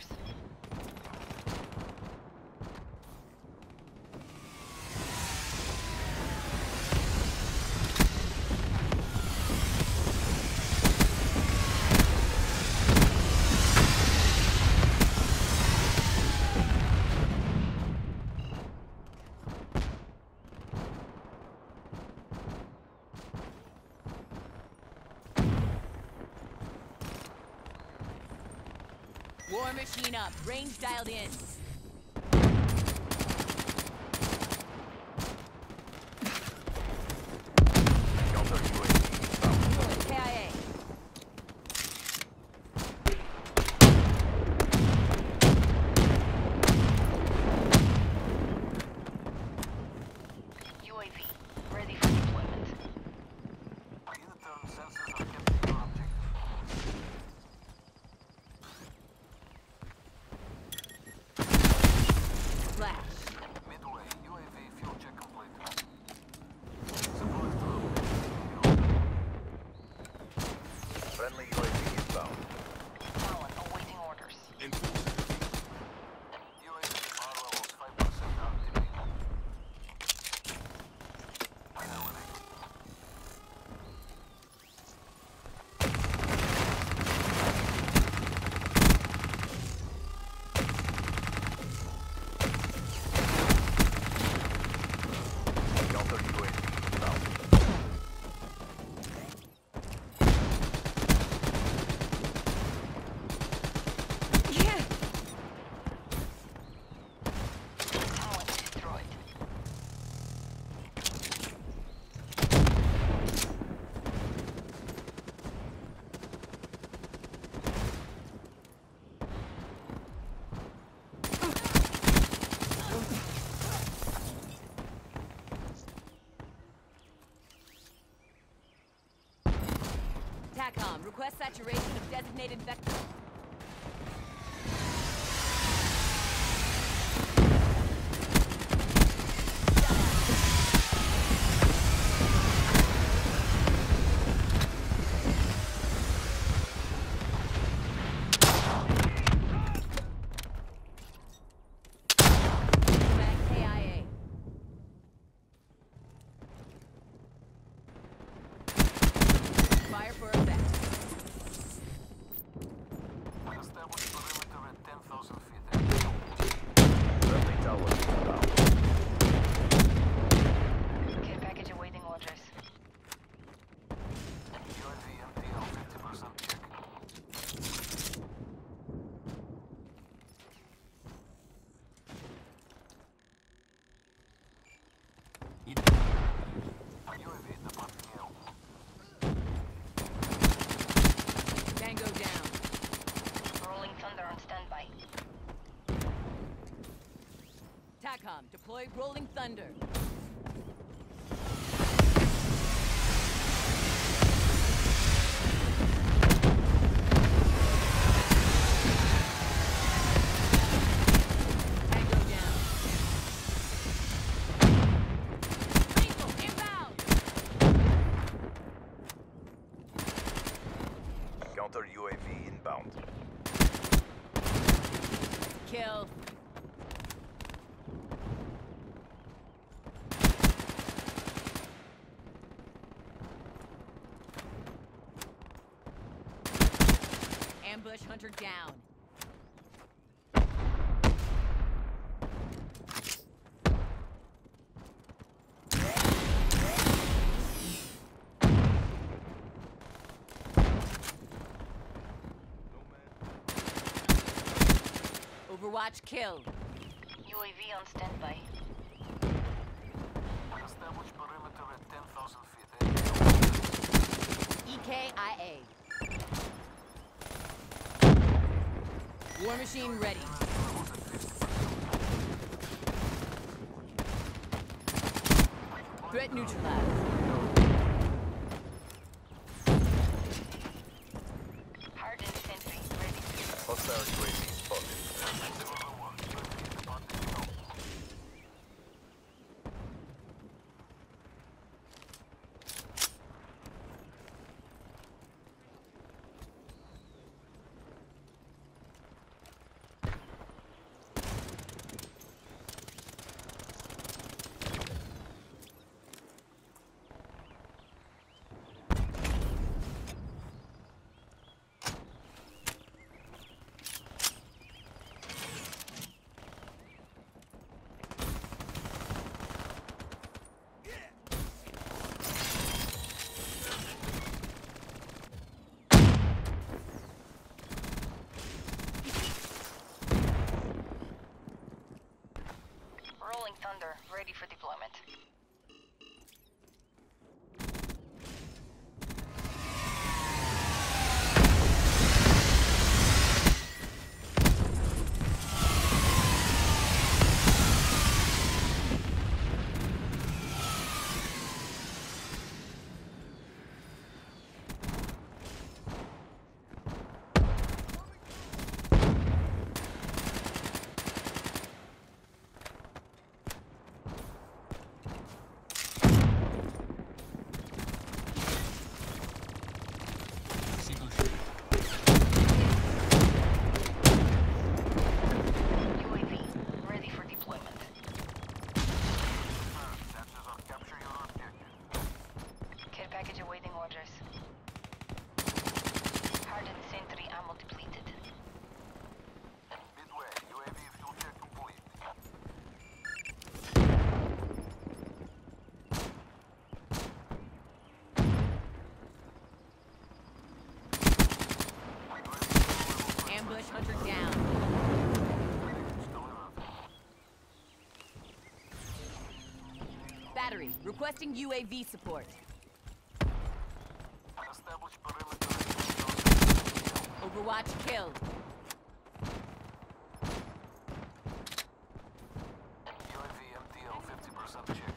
War machine up. Range dialed in. Counter UAV inbound. KIA. UAV, ready for deployment. In-turn sensors are capturing your objective. TACOM, request saturation of designated vector. Fire for effect. Establish perimeter at 10,000 feet. Friendly tower inbound. Care package awaiting orders. UAV MTL 50% check. UAV departing L. Tango down. Rolling Thunder on standby. TACOM, deploy Rolling Thunder. Tango down. Lethal, inbound. Counter UAV inbound. Kill. Ambush hunter down. Overwatch kill. UAV on standby. Establish perimeter at 10,000 feet. EKIA. War machine ready. Threat neutralized. Hardened sentry ready. Hostile UAV spotted. Rolling Thunder ready for deployment. UAV ready for deployment. Sensors on capture your objective. Care package awaiting orders. Hardened sentry ammo depleted. Midway, UAV fuel check complete. Ambush hunter down. Battery, requesting UAV support. Establish perimeter at 10,000 feet. Overwatch kill. UAV MTL 50% check.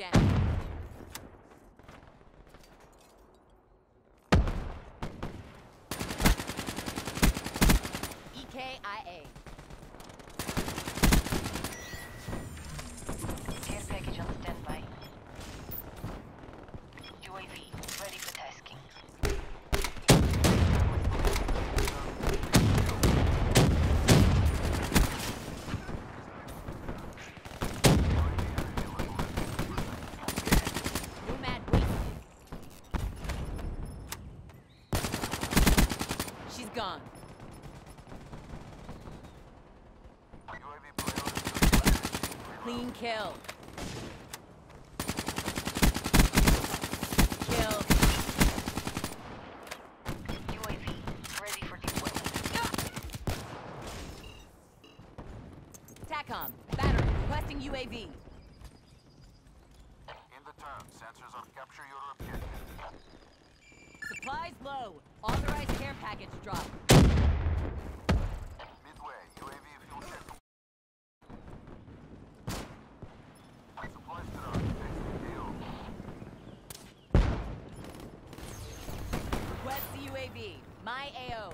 down. EKIA. Care package on standby. UAV ready for tasking. Nomad wasted. She's gone. UAV priority. Clean kill. Kill. UAV ready for deployment. TACOM. Battery. Requesting UAV. In the turn, sensors on capture your objective. Supplies low. Authorized care package drop. Midway, UAV fuel check. Supplies drop. Exit AO. Request the UAV. My AO.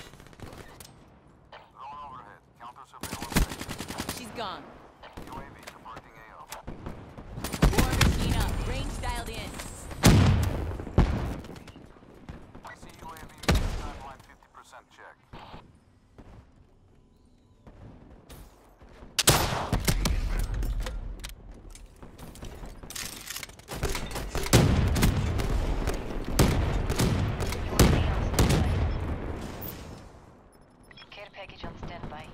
Drone overhead. Counter surveillance. She's gone. UAV departing AO. War machine up. Range dialed in. I see UAV timeline 50% check. UAV on standby. Care package on standby.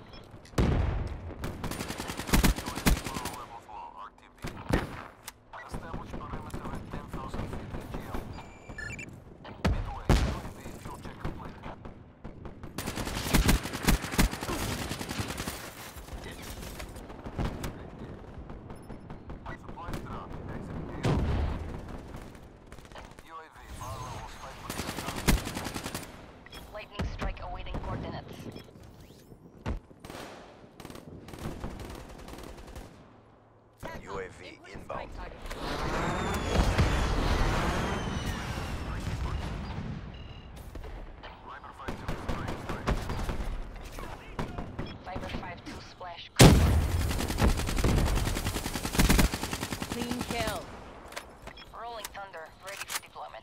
Level 4 RTB. Establish perimeter at 10,000 feet AGL. Midway, UAV fuel check complete. Supplies drop. Exit AO. UAV bar level sniper. Lightning strike awaiting coordinates. UAV inbound. Viper 5-2 strike. Viper 5-2 splash. Clean kill. Rolling Thunder ready for deployment.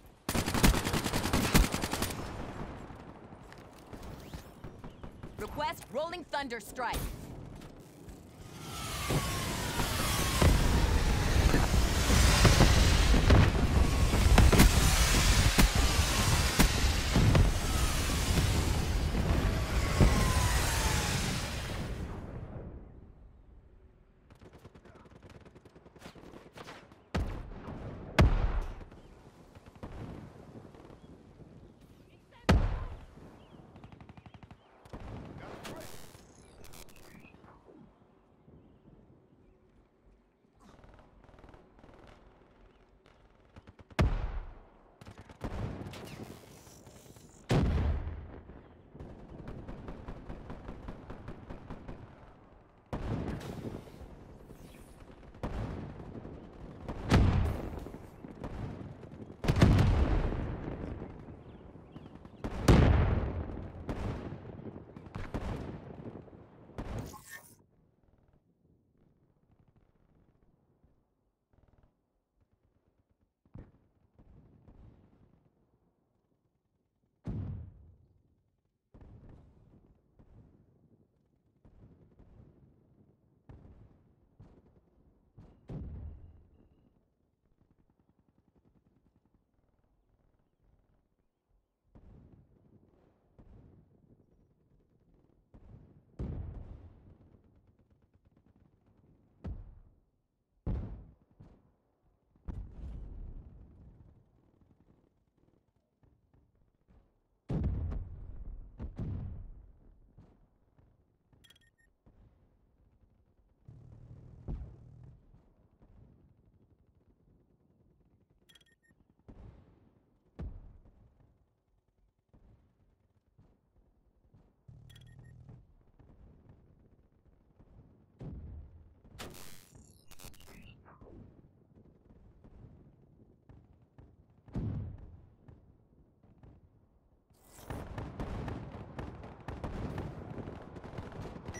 Request Rolling Thunder strike.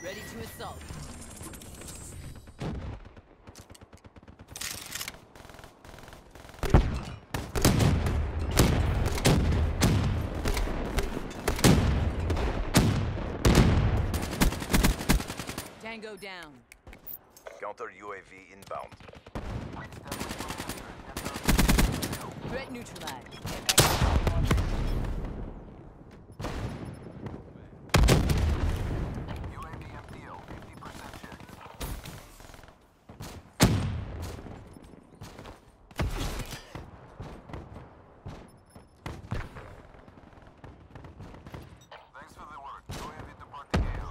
Ready to assault. Tango down. Counter UAV inbound. Threat neutralized. UAV MPO, 50% check. Thanks for the work. UAV departing AO.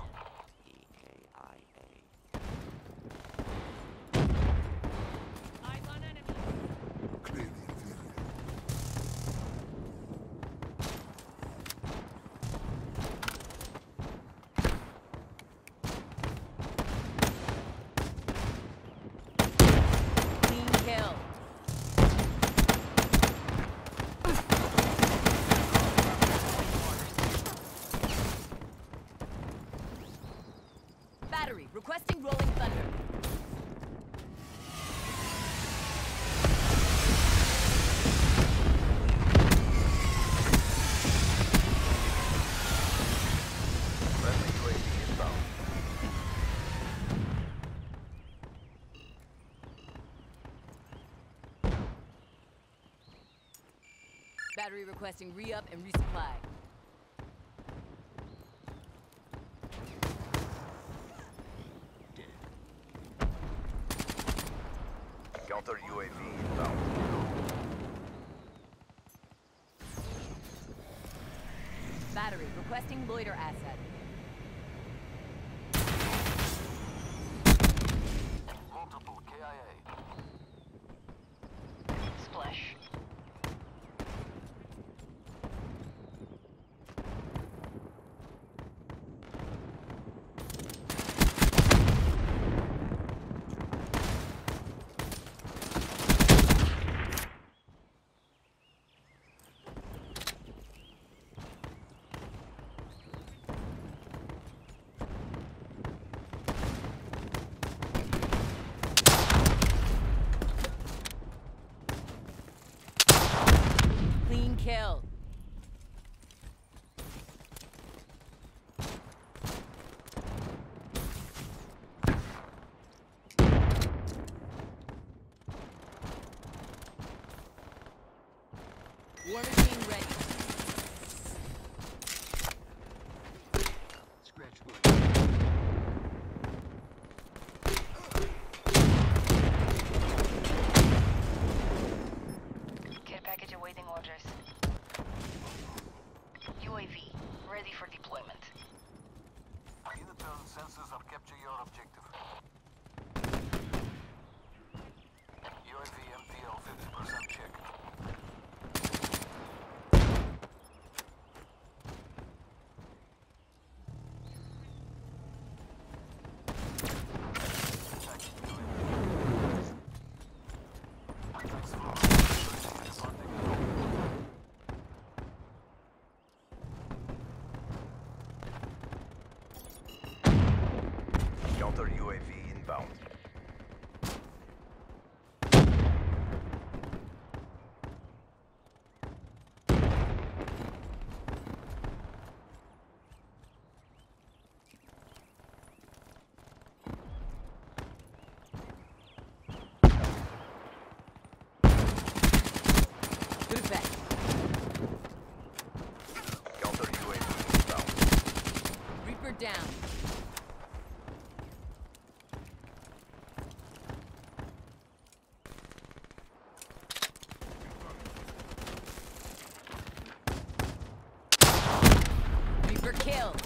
Eyes on enemy. Clearly inferior. Clean kill. Battery requesting rolling thunder. Friendly UAV inbound. Battery requesting re-up and resupply. Counter UAV inbound. Battery requesting loiter asset. Multiple KIA. Splash. Clean kill. War machine ready. Scratch good. Care package awaiting orders. UAV, ready for deployment. In the turn, sensors have captured your objective. UAV MPO, 50% check. Thanks for Counter UAV inbound. Good effect. Counter UAV inbound. Reaper down. Reaper kill.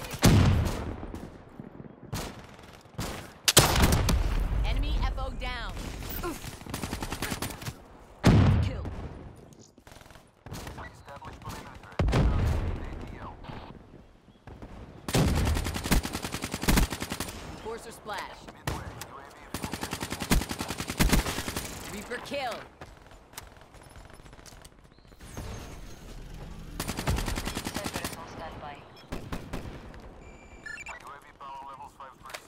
Enemy FO down. Kill. Establish perimeter. ATL. Forcer splash. Midway. UAV full. Reaper kill. Sensor is on standby. UAV power levels 5%.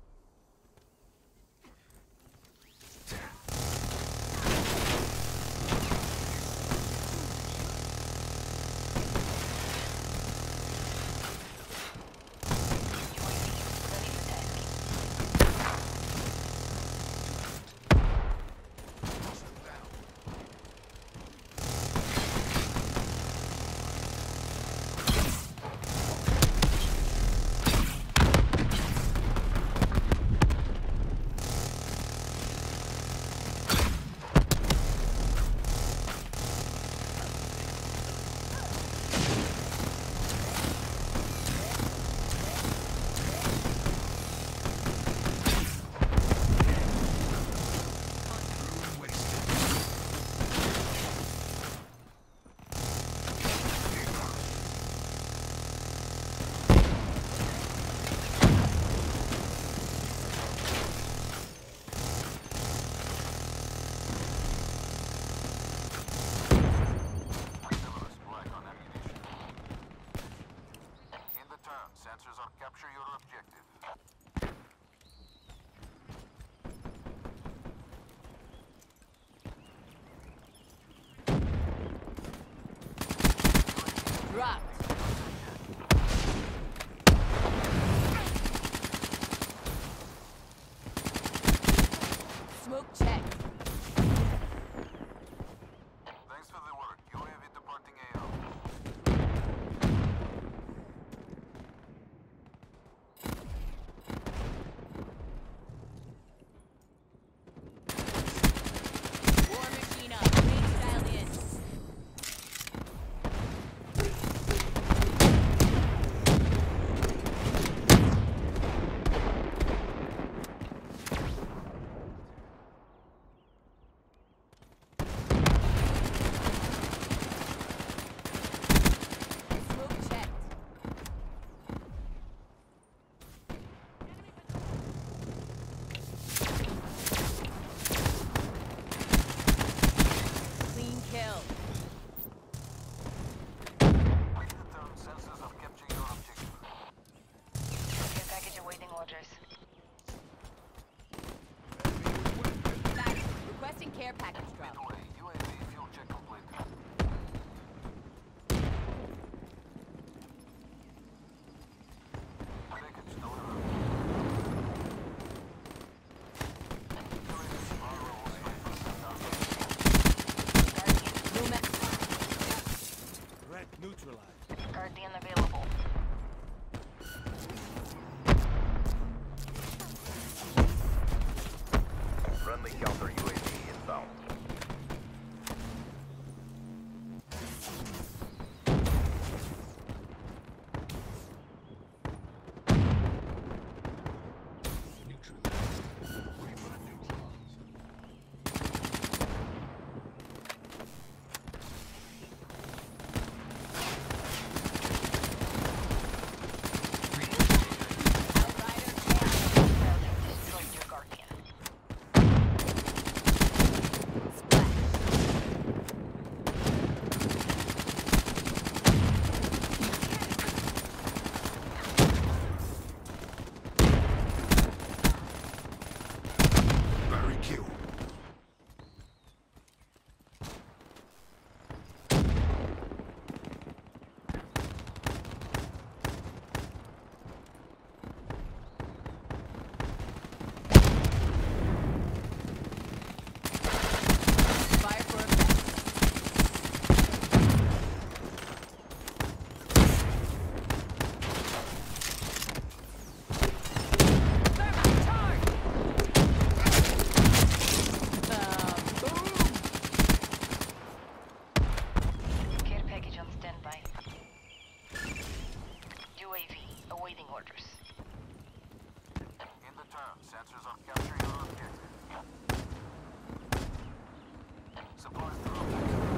on capturing your objective. Supplies dropped.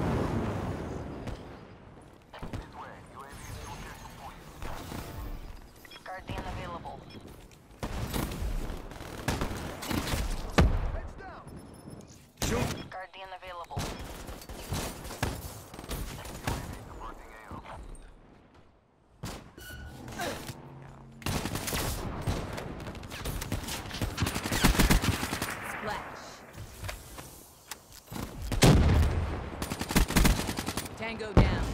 Midway, UAV is location for you. Guardian available. Guardian available. UAV departing AO. Splash. Tango down.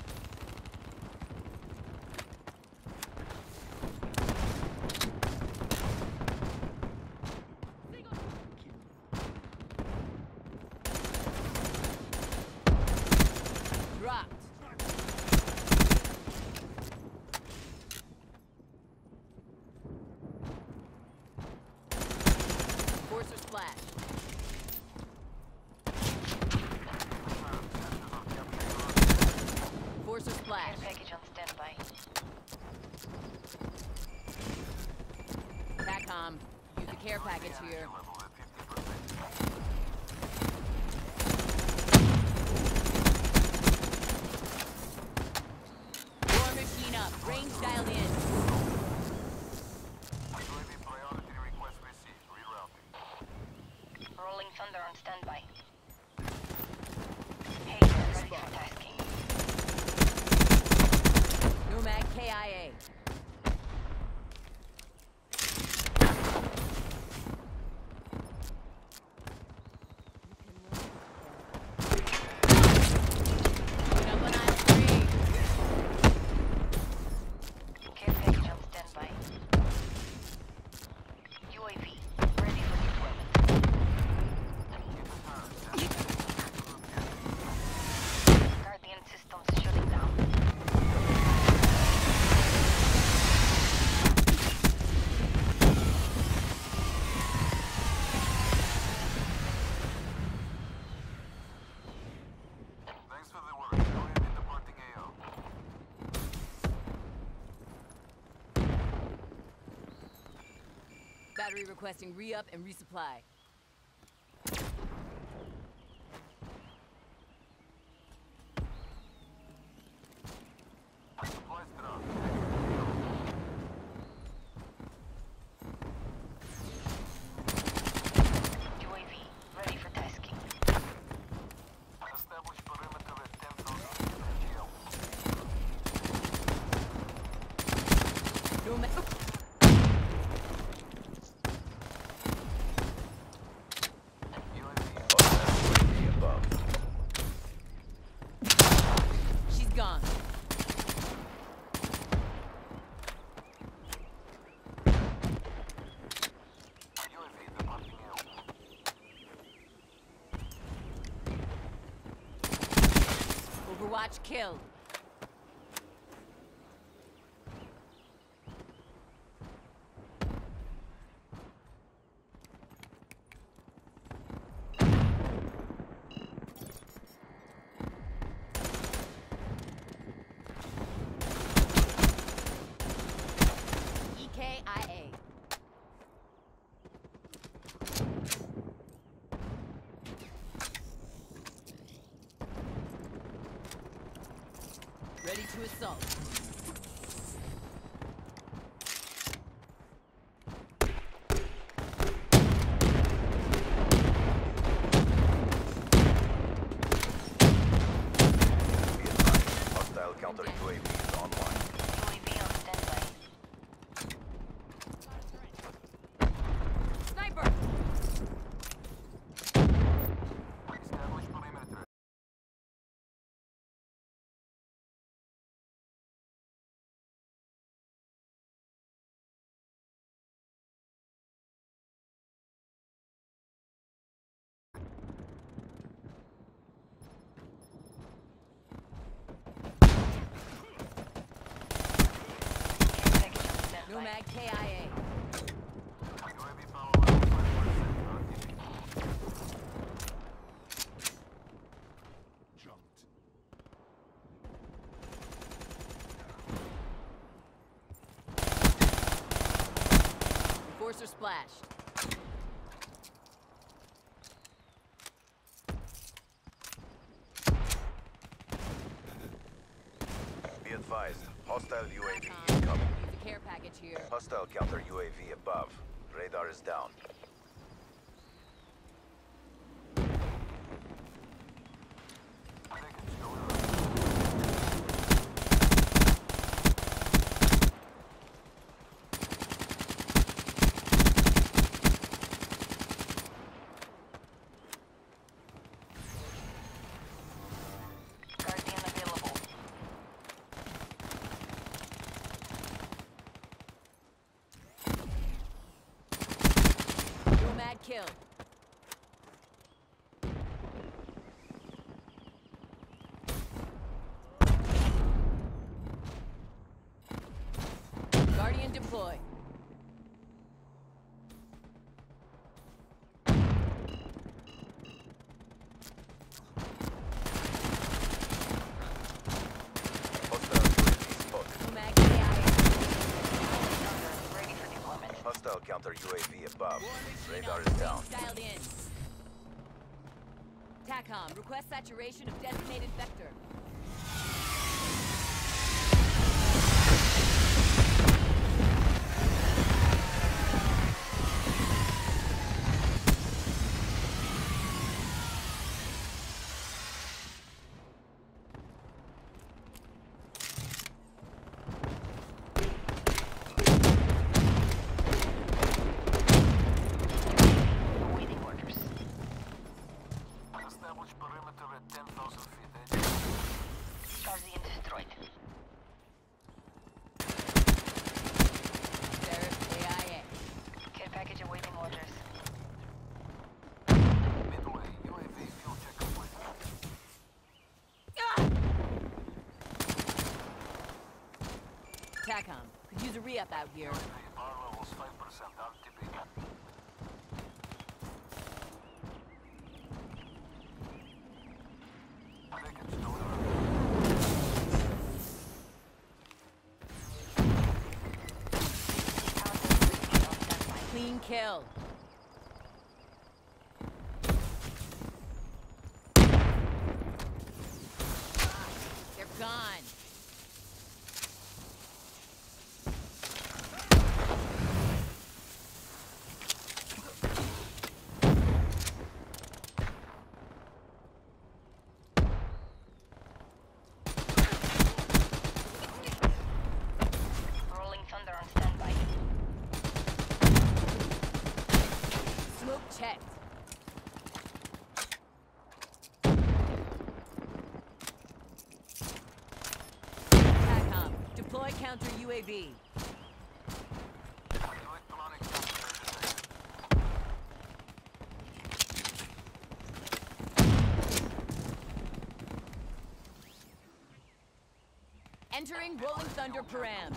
Dropped. Forcer splash. Forcer Care splash. package on standby. TACOM. Use the care package here. Level at 50%. War machine up. Range dialed in. UAV priority request received. Rerouting. Rolling Thunder on standby. Hey, ready for tasking. Nomad KIA. Jump on aisle 3. Care package on standby. UAV ready for deployment. Guardian systems shutting down. Thanks for the work. UAV departing AO. Battery requesting re-up and resupply. Supplies dropped. UAV ready for tasking. Establish perimeter at 10,000 MGL. Nomad. Hostile UAV above. She's gone. UAV departing AO. Overwatch killed. EKIA. Ready to assault. Be advised, hostile counter UAV is online. UAV on standby. Sniper! Establish perimeter. Care package on standby. Nomad KIA. UAV power level 5%. Activate. Jumped. Forcer splashed. advised. Hostile UAV TACOM. incoming. Use a care package here. Hostile counter UAV above. Radar is down. Package delivered. Guardian available. Nomad kill. Guardian deploy. Hostile UAV spotted. Nomad KIA. Thunder, ready for deployment. Hostile counter UAV above. Radar is down. Dialed in. TACOM, request saturation of designated vector. Awaiting orders. Establish perimeter at 10,000 feet. Guardian destroyed. Sheriff KIA. Care package awaiting orders. Midway, UAV fuel check complete. TACOM, could use a re-up out here. UAV power levels 5% RTB. Package delivered. Counter UAV on standby. Clean kill. They're gone. Rolling Thunder on standby. Smoke checked. TACOM, deploy counter UAV. Electronic counter detected. Entering Rolling Thunder params.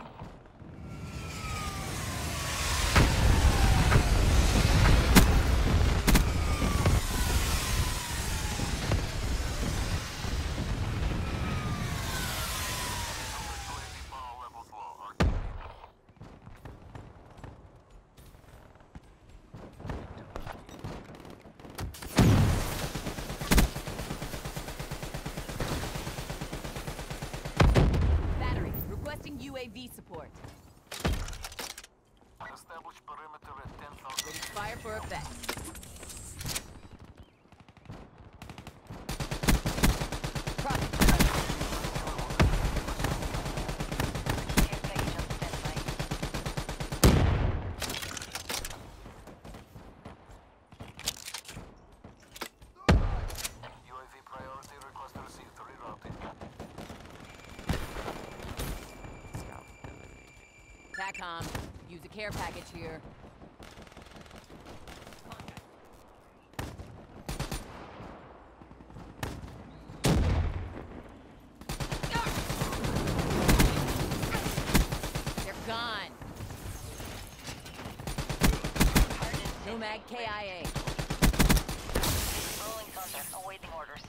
UAV power levels low. RTB. Battery, requesting UAV support. Establish perimeter at 10,000 Ready feet. to fire for effect. Cross. Care package on standby. UAV priority request received. Rerouting. TACOM, use a care package here. They're gone. Nomad KIA. Rolling Thunder, awaiting orders.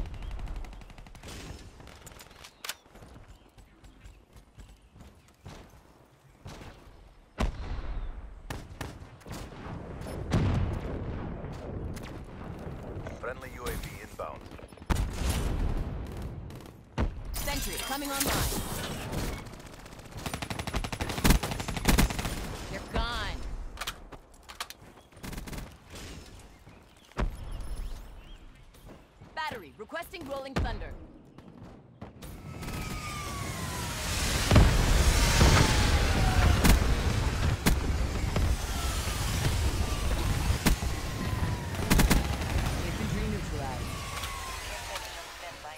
Friendly UAV inbound. Sentry coming online. Requesting Rolling Thunder. Infantry neutralized. Care package on standby.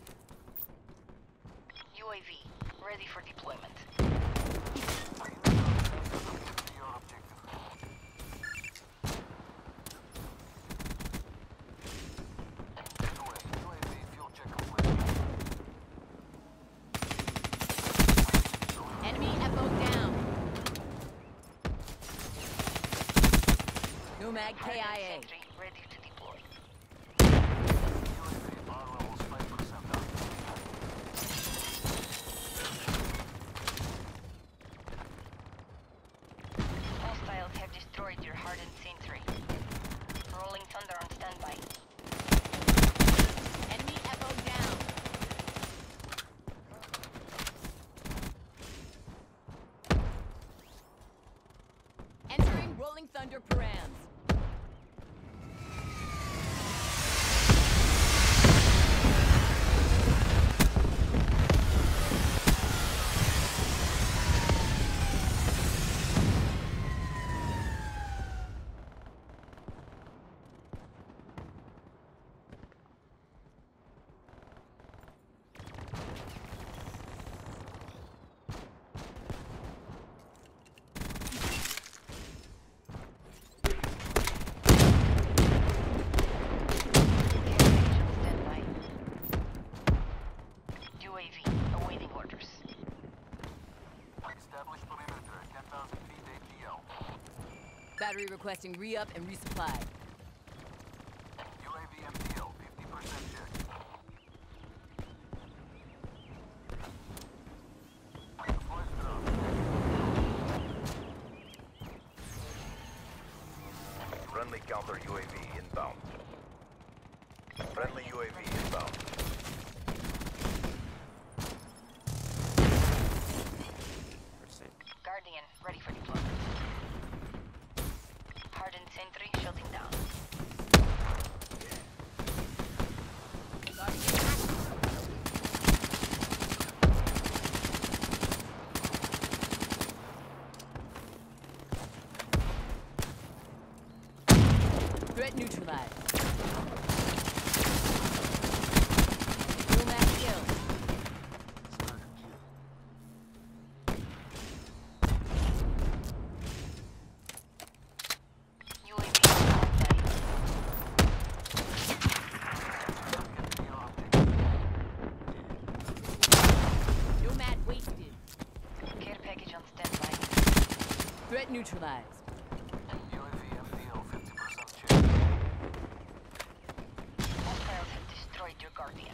UAV, ready for deployment. Your objective. Away. UAV fuel check complete. Enemy FO down. Nomad KIA. Sentry, ready to deploy. UAV power levels 5% up. Hostiles have destroyed your hardened sentry. Rolling Thunder on standby. Enemy FO down. Entering Rolling Thunder params. Care package on standby. UAV, awaiting orders. Establish perimeter. 10,000 feet ATL. Battery requesting re-up and resupply. UAV MTL. 50% check. Deploy drone. Friendly counter UAV inbound. Friendly UAV inbound. Guardian, ready for deployment. Hardened sentry, shutting down. Threat neutralized. Nomad kill. UAV standby. Nomad wasted. Care package on standby. Threat neutralized. UAV MTL. 50% check. Hostiles have destroyed your Guardian.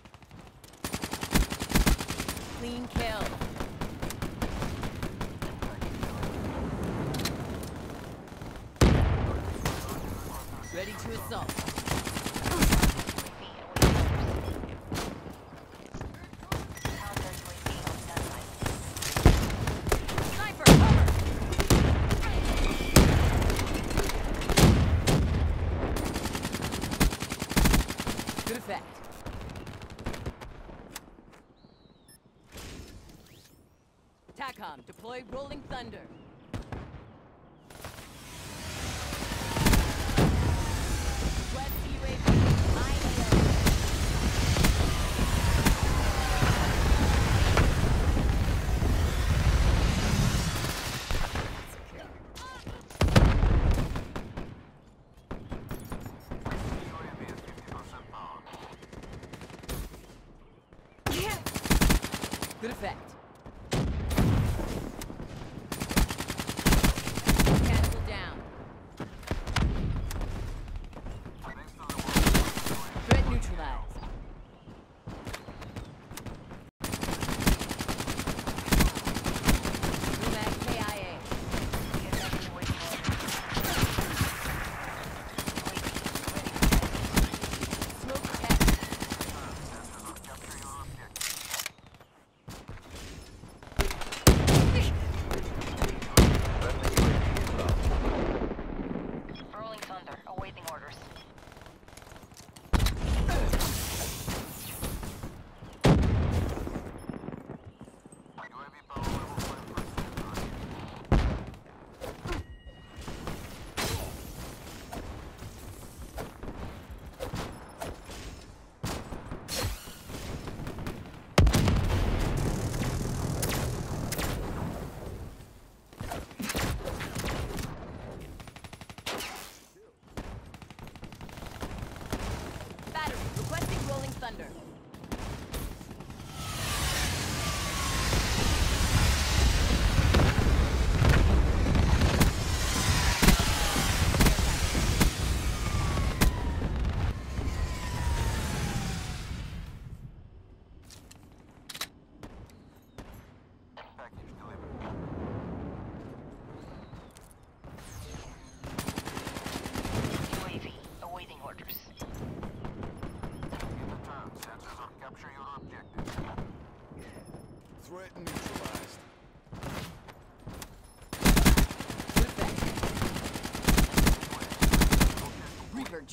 Clean kill. Ready to assault. UAV awaiting orders. Counter UAV on standby. Sniper, cover! Good effect. TACOM, deploy Rolling Thunder. Request UAV, IEO. UAV is 50% power. Good effect.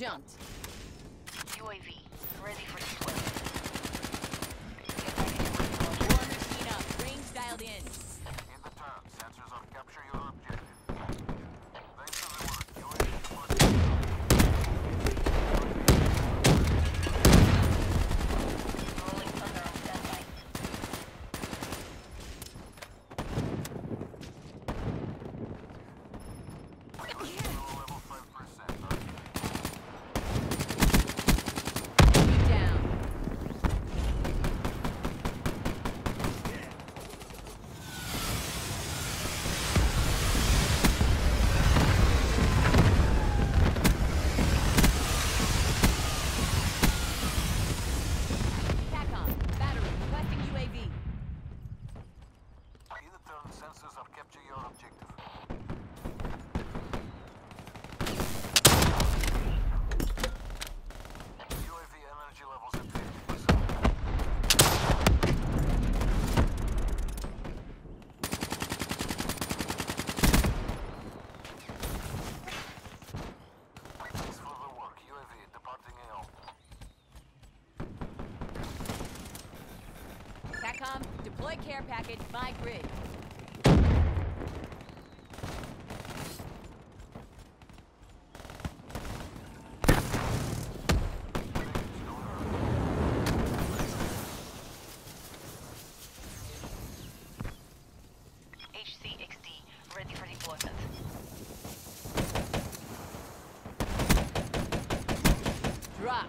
junked. UAV, ready for deployment. War machine up. Range dialed in. In the turn, sensors on capture your objective. Thanks for the work. UAV deployed. Rolling thunder on standby. Level 5%. Enemy down. TACOM. Battery. Requesting UAV. In the turn, sensors have captured your objective. UAV energy levels at 50%. Thanks for the work. UAV departing AO. TACOM. Deploy care package by grid. HCXD, ready for deployment. Dropped.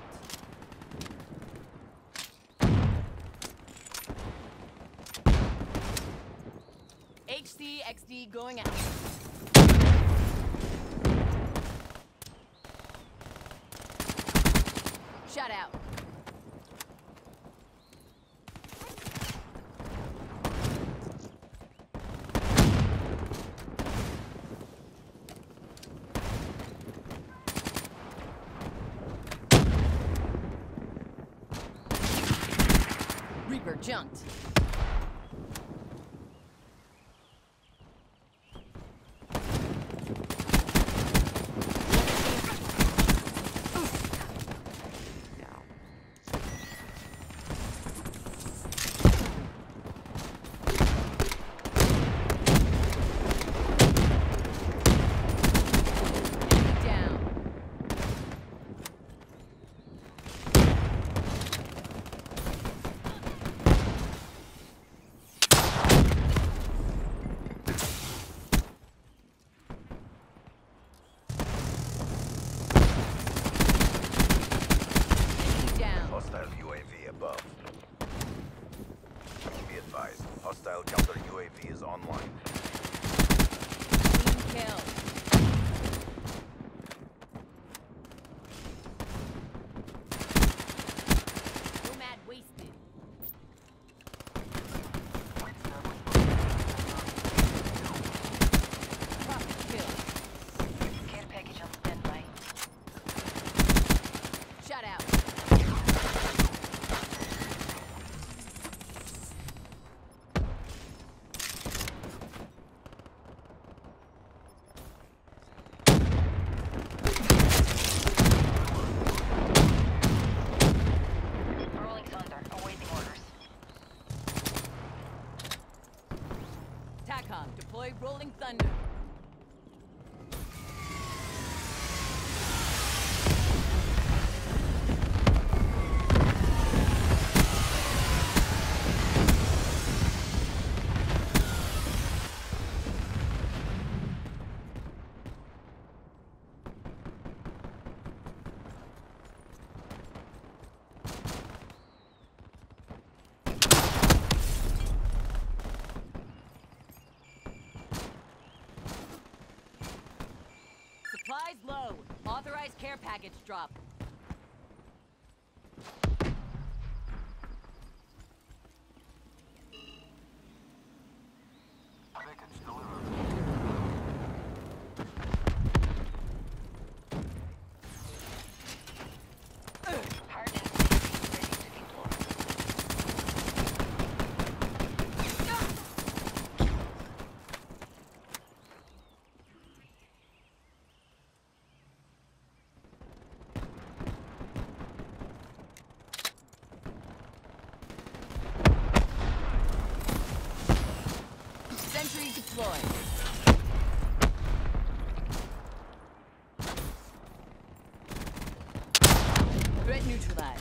HCXD going out. Shut out. Reaper junked. Enemy down. Enemy down. Hostile UAV above. Be advised, hostile counter UAV is online. Team kill. Nomad wasted. Profit kill. Care package on standby. Shut out. Rolling thunder, awaiting orders. TACOM. Deploy Rolling Thunder. Supplies low. Authorized care package drop. Package delivered. Hardened safety, ready to deploy. Threat neutralized.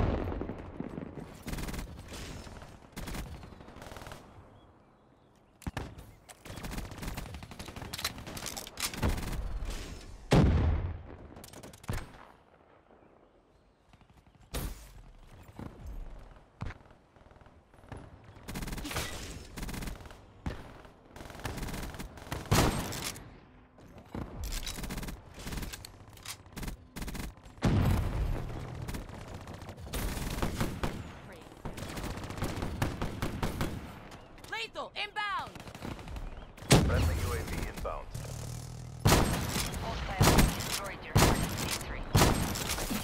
Lethal, inbound! Friendly UAV inbound. Hostiles have destroyed your hardened C3.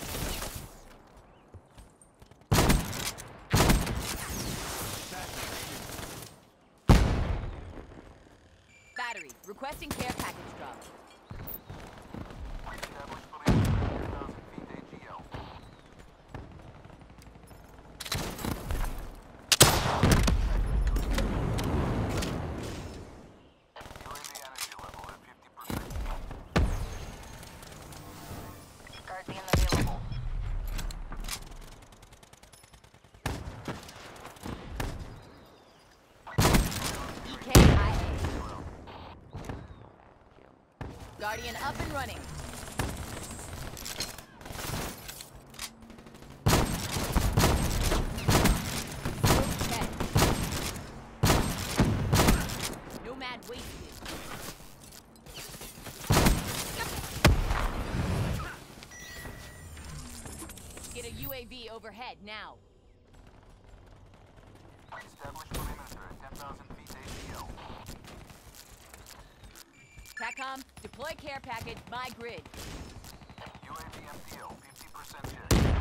Battery, requesting care package drop. Establish perimeter at 10,000 feet AGL. UAV energy level at 50%. Guardian available. EKIA. Guardian up and running. Scope check. Nomad wasted. Get a UAV overhead now. Establish perimeter at 10,000 feet AGL. TACOM, deploy care package, my grid. UAV MTO 50% check.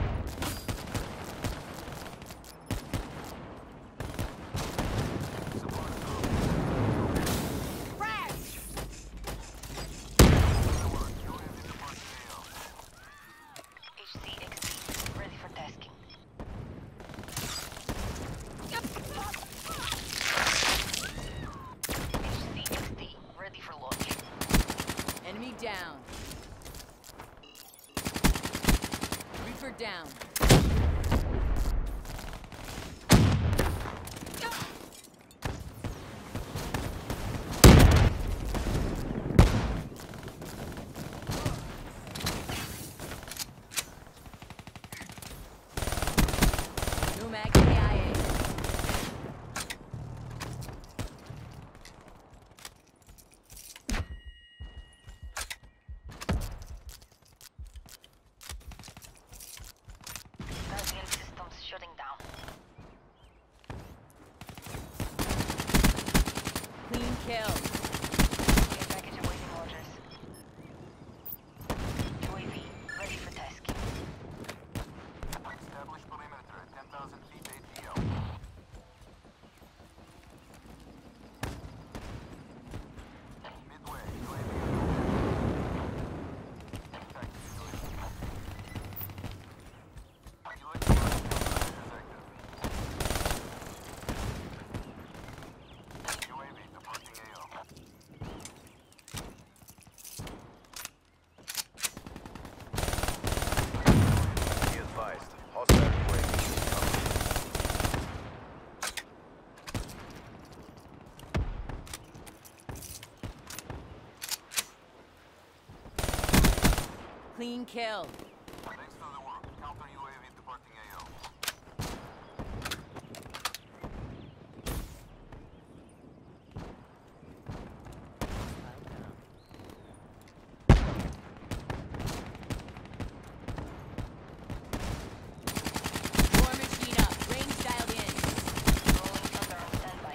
Support drone. Crash! UAV departing AO. HCXD, ready for tasking. HCXD, ready for launch. Enemy down. Reaper down. Nomad KIA. Guardian systems shutting down. Clean kill. Care package awaiting orders. UAV, ready for tasking. Establish perimeter at 10,000 feet AGL. Midway, UAV. Tactical UAV. Electronic active. UAV departing AO. Be advised. Hostile UAV incoming. Clean kill. Thanks for the work. Counter UAV departing AO. War machine up. Range dialed in. Rolling thunder on standby.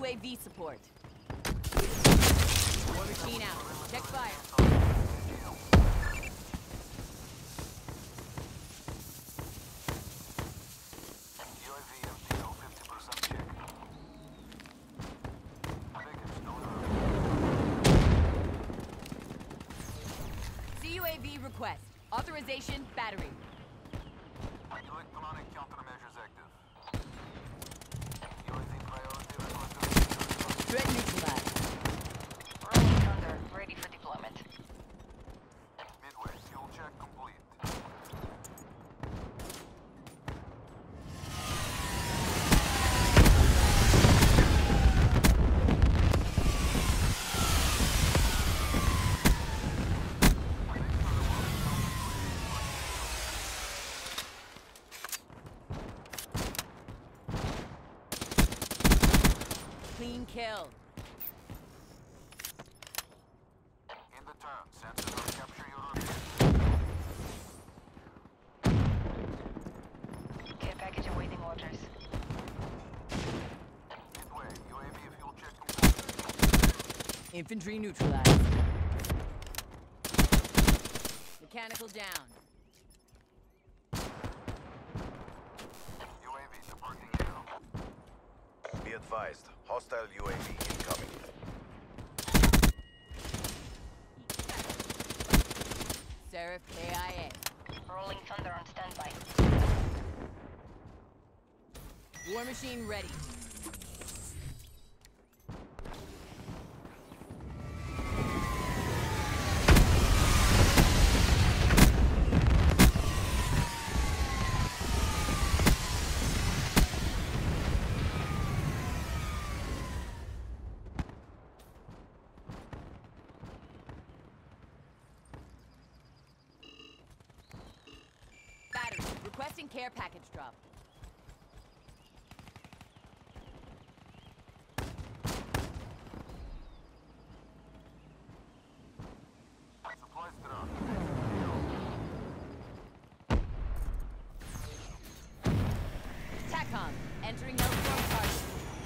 UAV support. War machine out. Check fire. UAV MTO 50% check. Package delivered. CUAV request. Authorization battery. Electronic countermeasures active. UAV priority request received. Threat neutralized. Rolling Thunder, ready for deployment. Midway, fuel check complete. Clean kill. In the turn, sensors will capture your objective. Care package awaiting orders. Midway, UAV fuel check complete. Infantry neutralized. Mechanical down. UAV departing now. Be advised, hostile UAV incoming. Seraph KIA. Rolling Thunder on standby. War machine ready. Battery. Requesting care package drop. Supplies drop. TACOM. Entering Hellstorm target.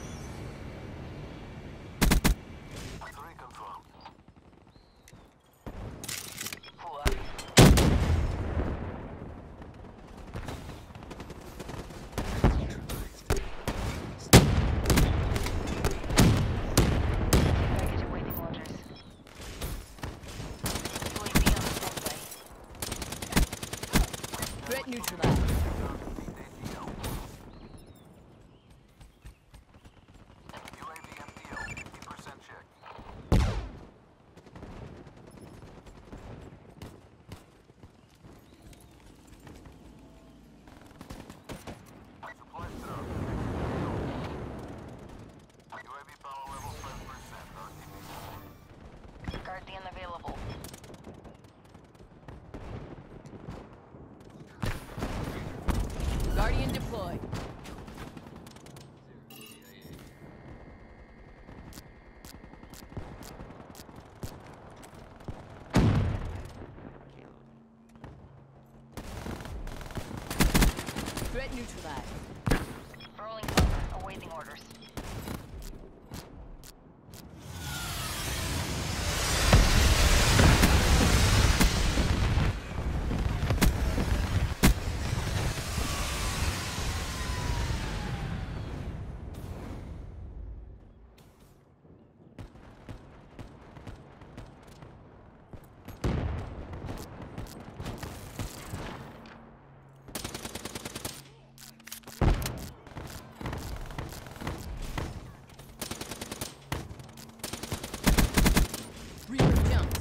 3 confirmed. Full up. Package awaiting orders. UAV on standby. Threat neutralized. UAV MTO 50% check. Supplies drop. UAV power level 5%. RTB. Guardian available. Guardian deployed. Threat neutralized. Rolling Thunder, awaiting orders. Reaper jumps.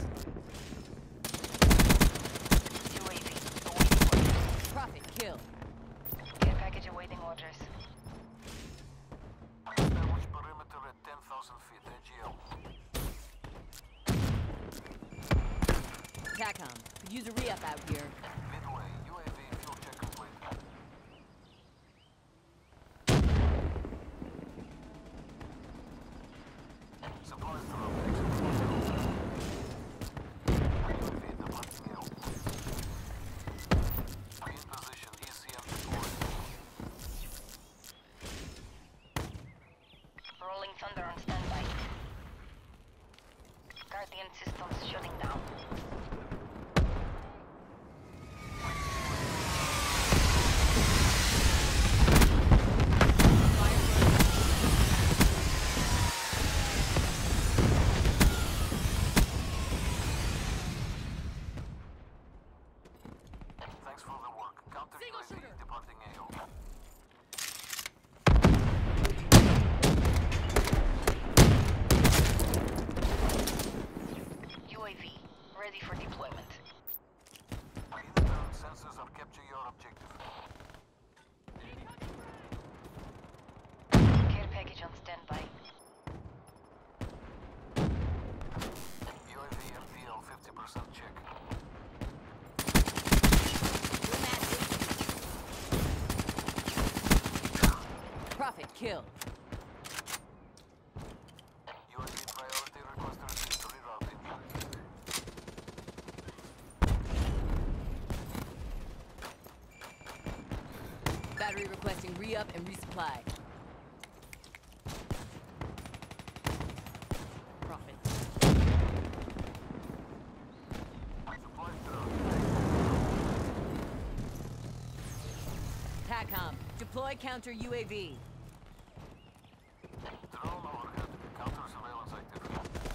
UAV, awaiting orders. Profit kill. Care package awaiting orders. Establish perimeter at 10,000 feet. AGL. TACOM. Could use a re-up out here. Midway, UAV fuel check complete. Supplies drop. UAV departing now. In position, ECM deployed. Rolling Thunder on Counter Single UAV shooter. departing AO. UAV ready for deployment. Either turn sensors or capture your objective. Care package on standby. UAV MPL 50% check. Profit kill. UAV priority request received. Rerouting. Battery requesting re-up and resupply. Profit. Supply drone. TACOM. Deploy counter UAV. Drone overhead. Counter surveillance active.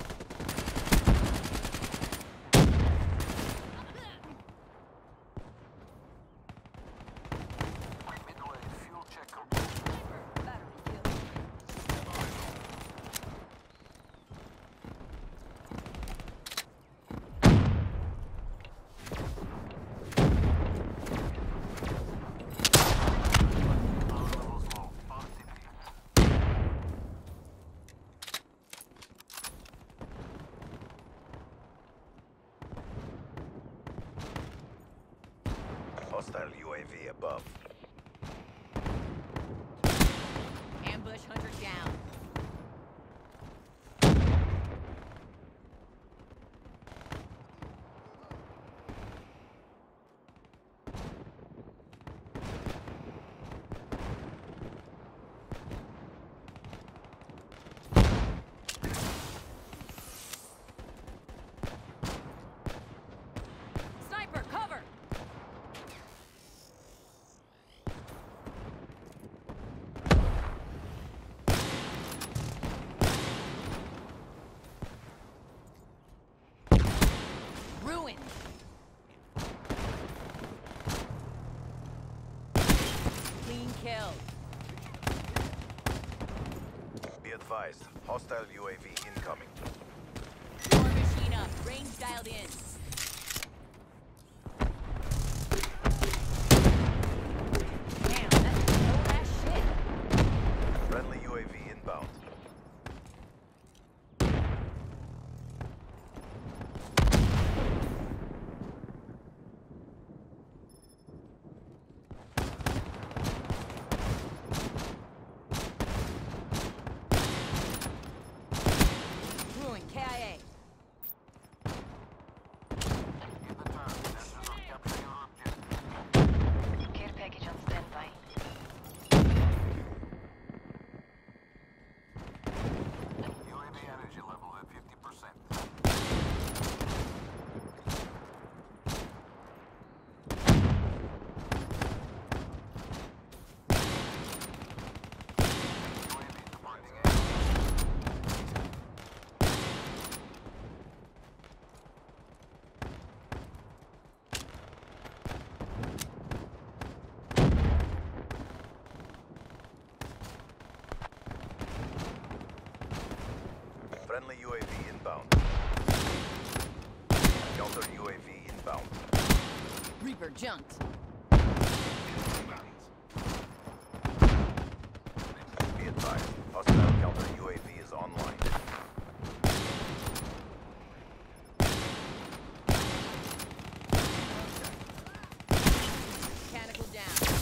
Midway fuel check complete. Battery kill. Power levels low. RTB. Hostile UAV above. Ambush hunter down. Sniper, cover! Ruined. Clean kill. Be advised, hostile UAV incoming. War machine up. Range dialed in. Damn, that's old ass shit. Friendly UAV inbound. Ruin KIA. Either turn sensors or capture your objective. Care package on standby. UAV energy level at 50%. UAV departing AO. Friendly UAV inbound. Counter UAV inbound. Reaper junked. Be advised, hostile counter UAV is online. Mechanical down.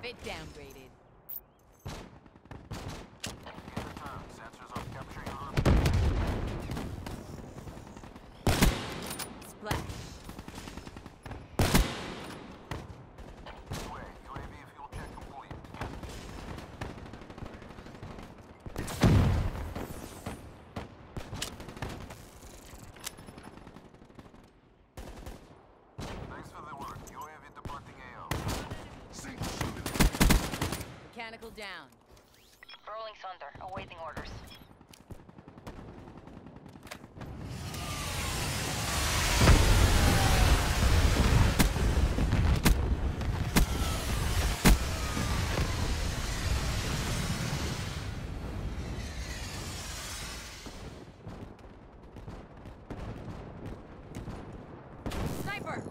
Bit downgraded. In the town, sensors on capture your objective. Splash. Midway, UAV fuel check complete. Thanks for the work. UAV departing AO. Single shooter. Mechanical down. Rolling Thunder, awaiting orders. Sniper!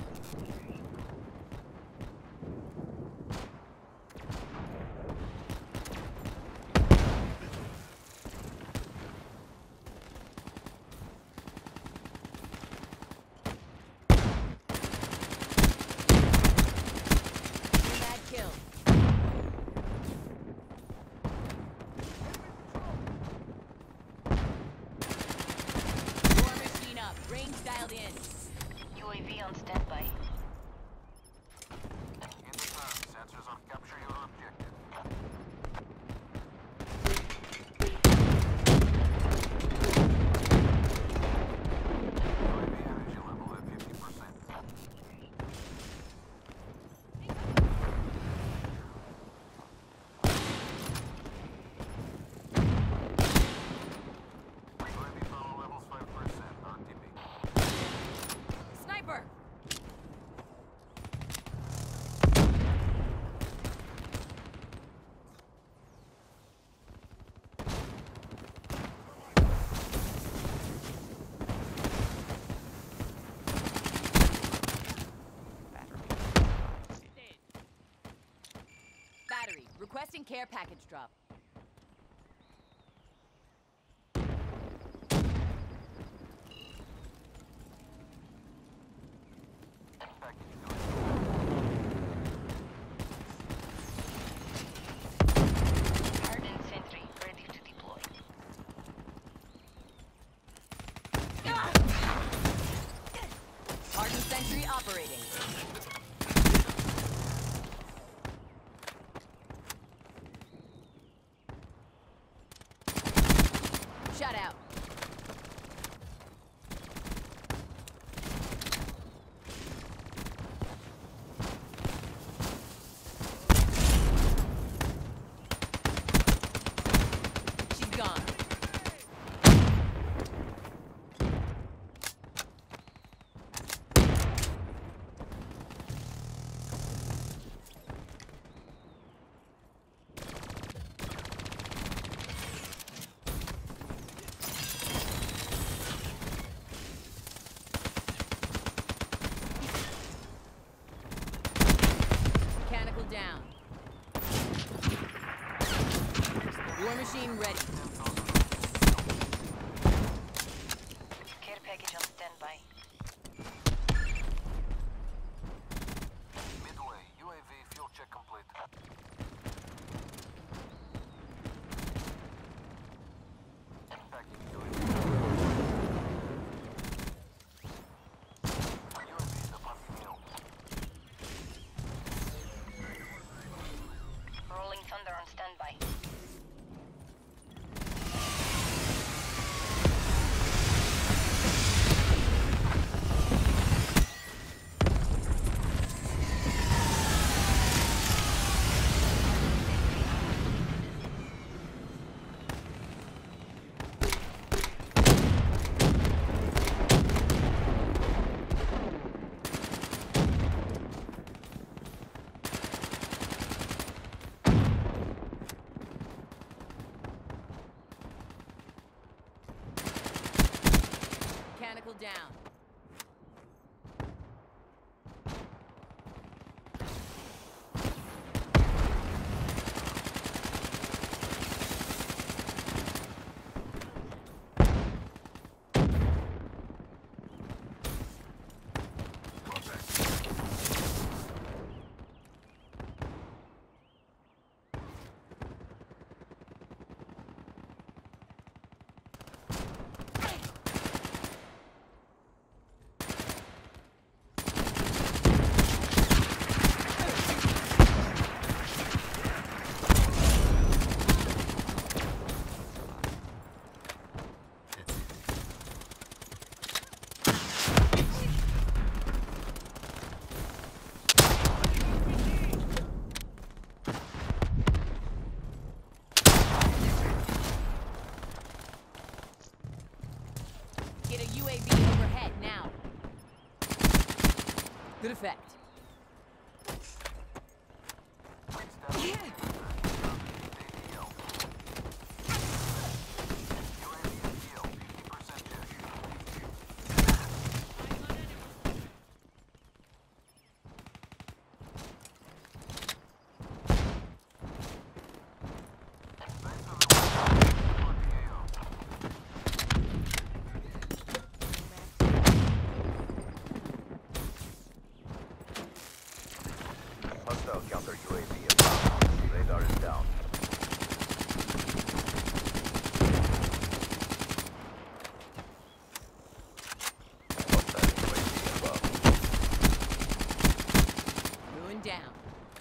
Bad kill. War machine up. Range dialed in. UAV on standby. In the town, sensors on capture your objective. UAV energy level at 50%. UAV power levels 5%. RTB. Sniper! Battery. Requesting care package drop. Package Hardened sentry, ready to deploy. Hardened sentry operating. Shut out. She's gone. Mechanical down. War machine ready. Care package on standby. Midway, UAV fuel check complete. Packing UAV. UAV departing AO. Rolling Thunder on standby. Good effect. Hostile counter UAV above. Radar is down. Hostile UAV above. Ruin down.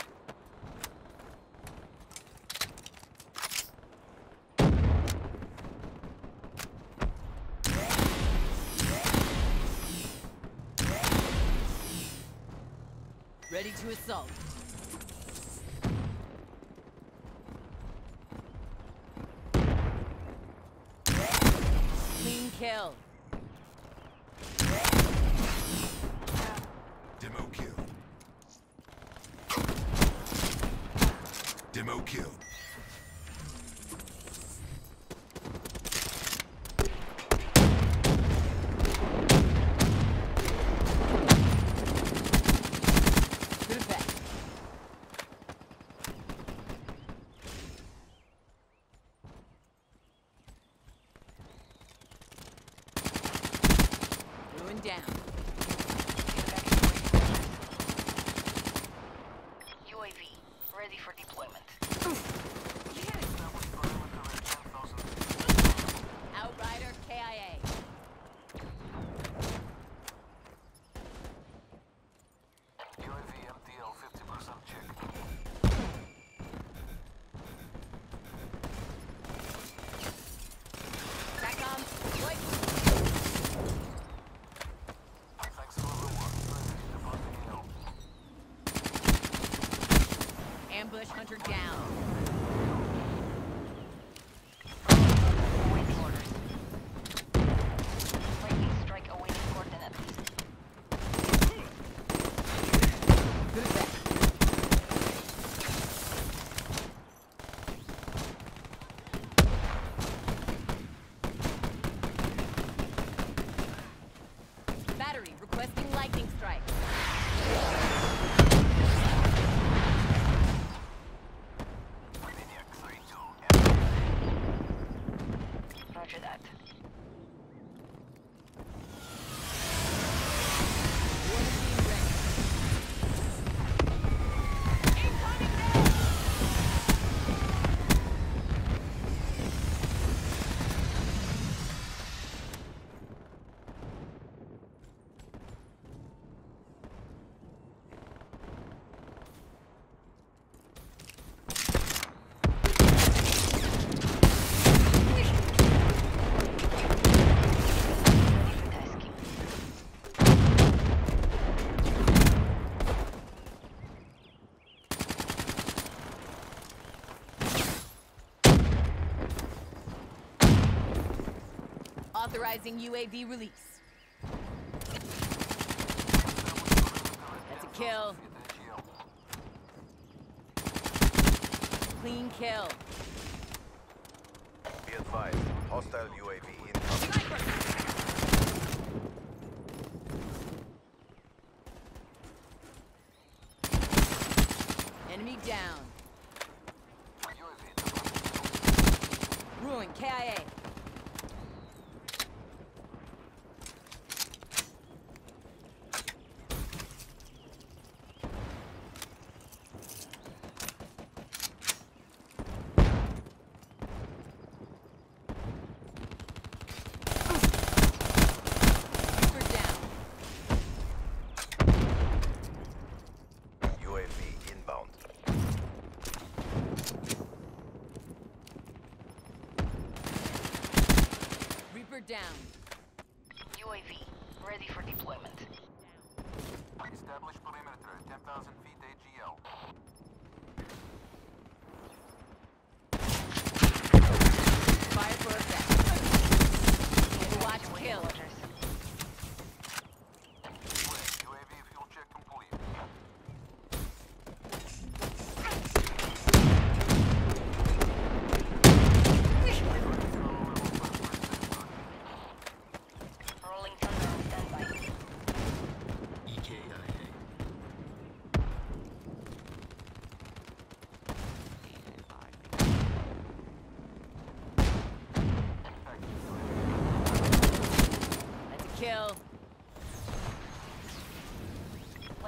Ready to assault. Clean kill. Demo kill. Demo kill. Good effect. Ruin down. UAV, ready for deployment. Outrider KIA. UAV MTL 50% check. TACOM, deployed. Thanks for the work. Departing AO. Ambush hunter down. Awaiting orders. Lightning strike awaiting coordinates. Good effect. Battery requesting lightning strike. Maniac 3-2. Roger that. War machine ready. Multitasking. Authorizing UAV release. That's a kill. Clean kill. Be advised. Hostile UAV incoming. Enemy down. UAV departing. Ruin KIA. Reaper down. UAV inbound.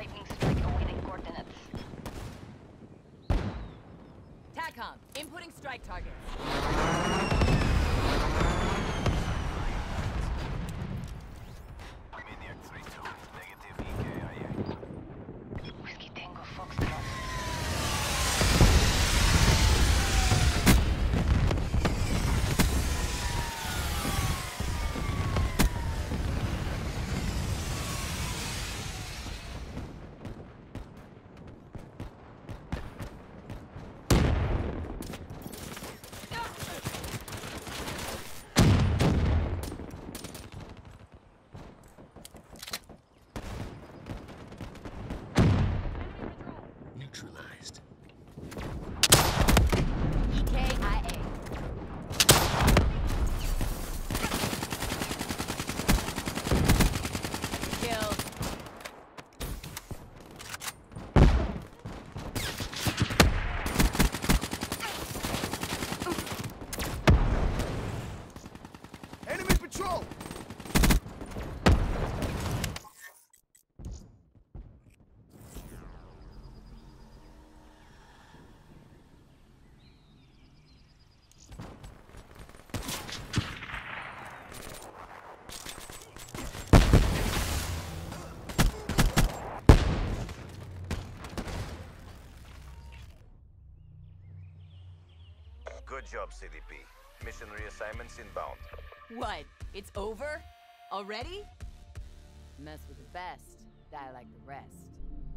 lightning strike awaiting coordinates. TACOM, inputting strike targets. Maniac 3-2, negative EKIA. Whiskey Tango Foxtrot. Neutralized. EKIA. Kill. Enemy patrol! Good job, CDP. Mission reassignments inbound. What? It's over? Already? Mess with the best. Die like the rest.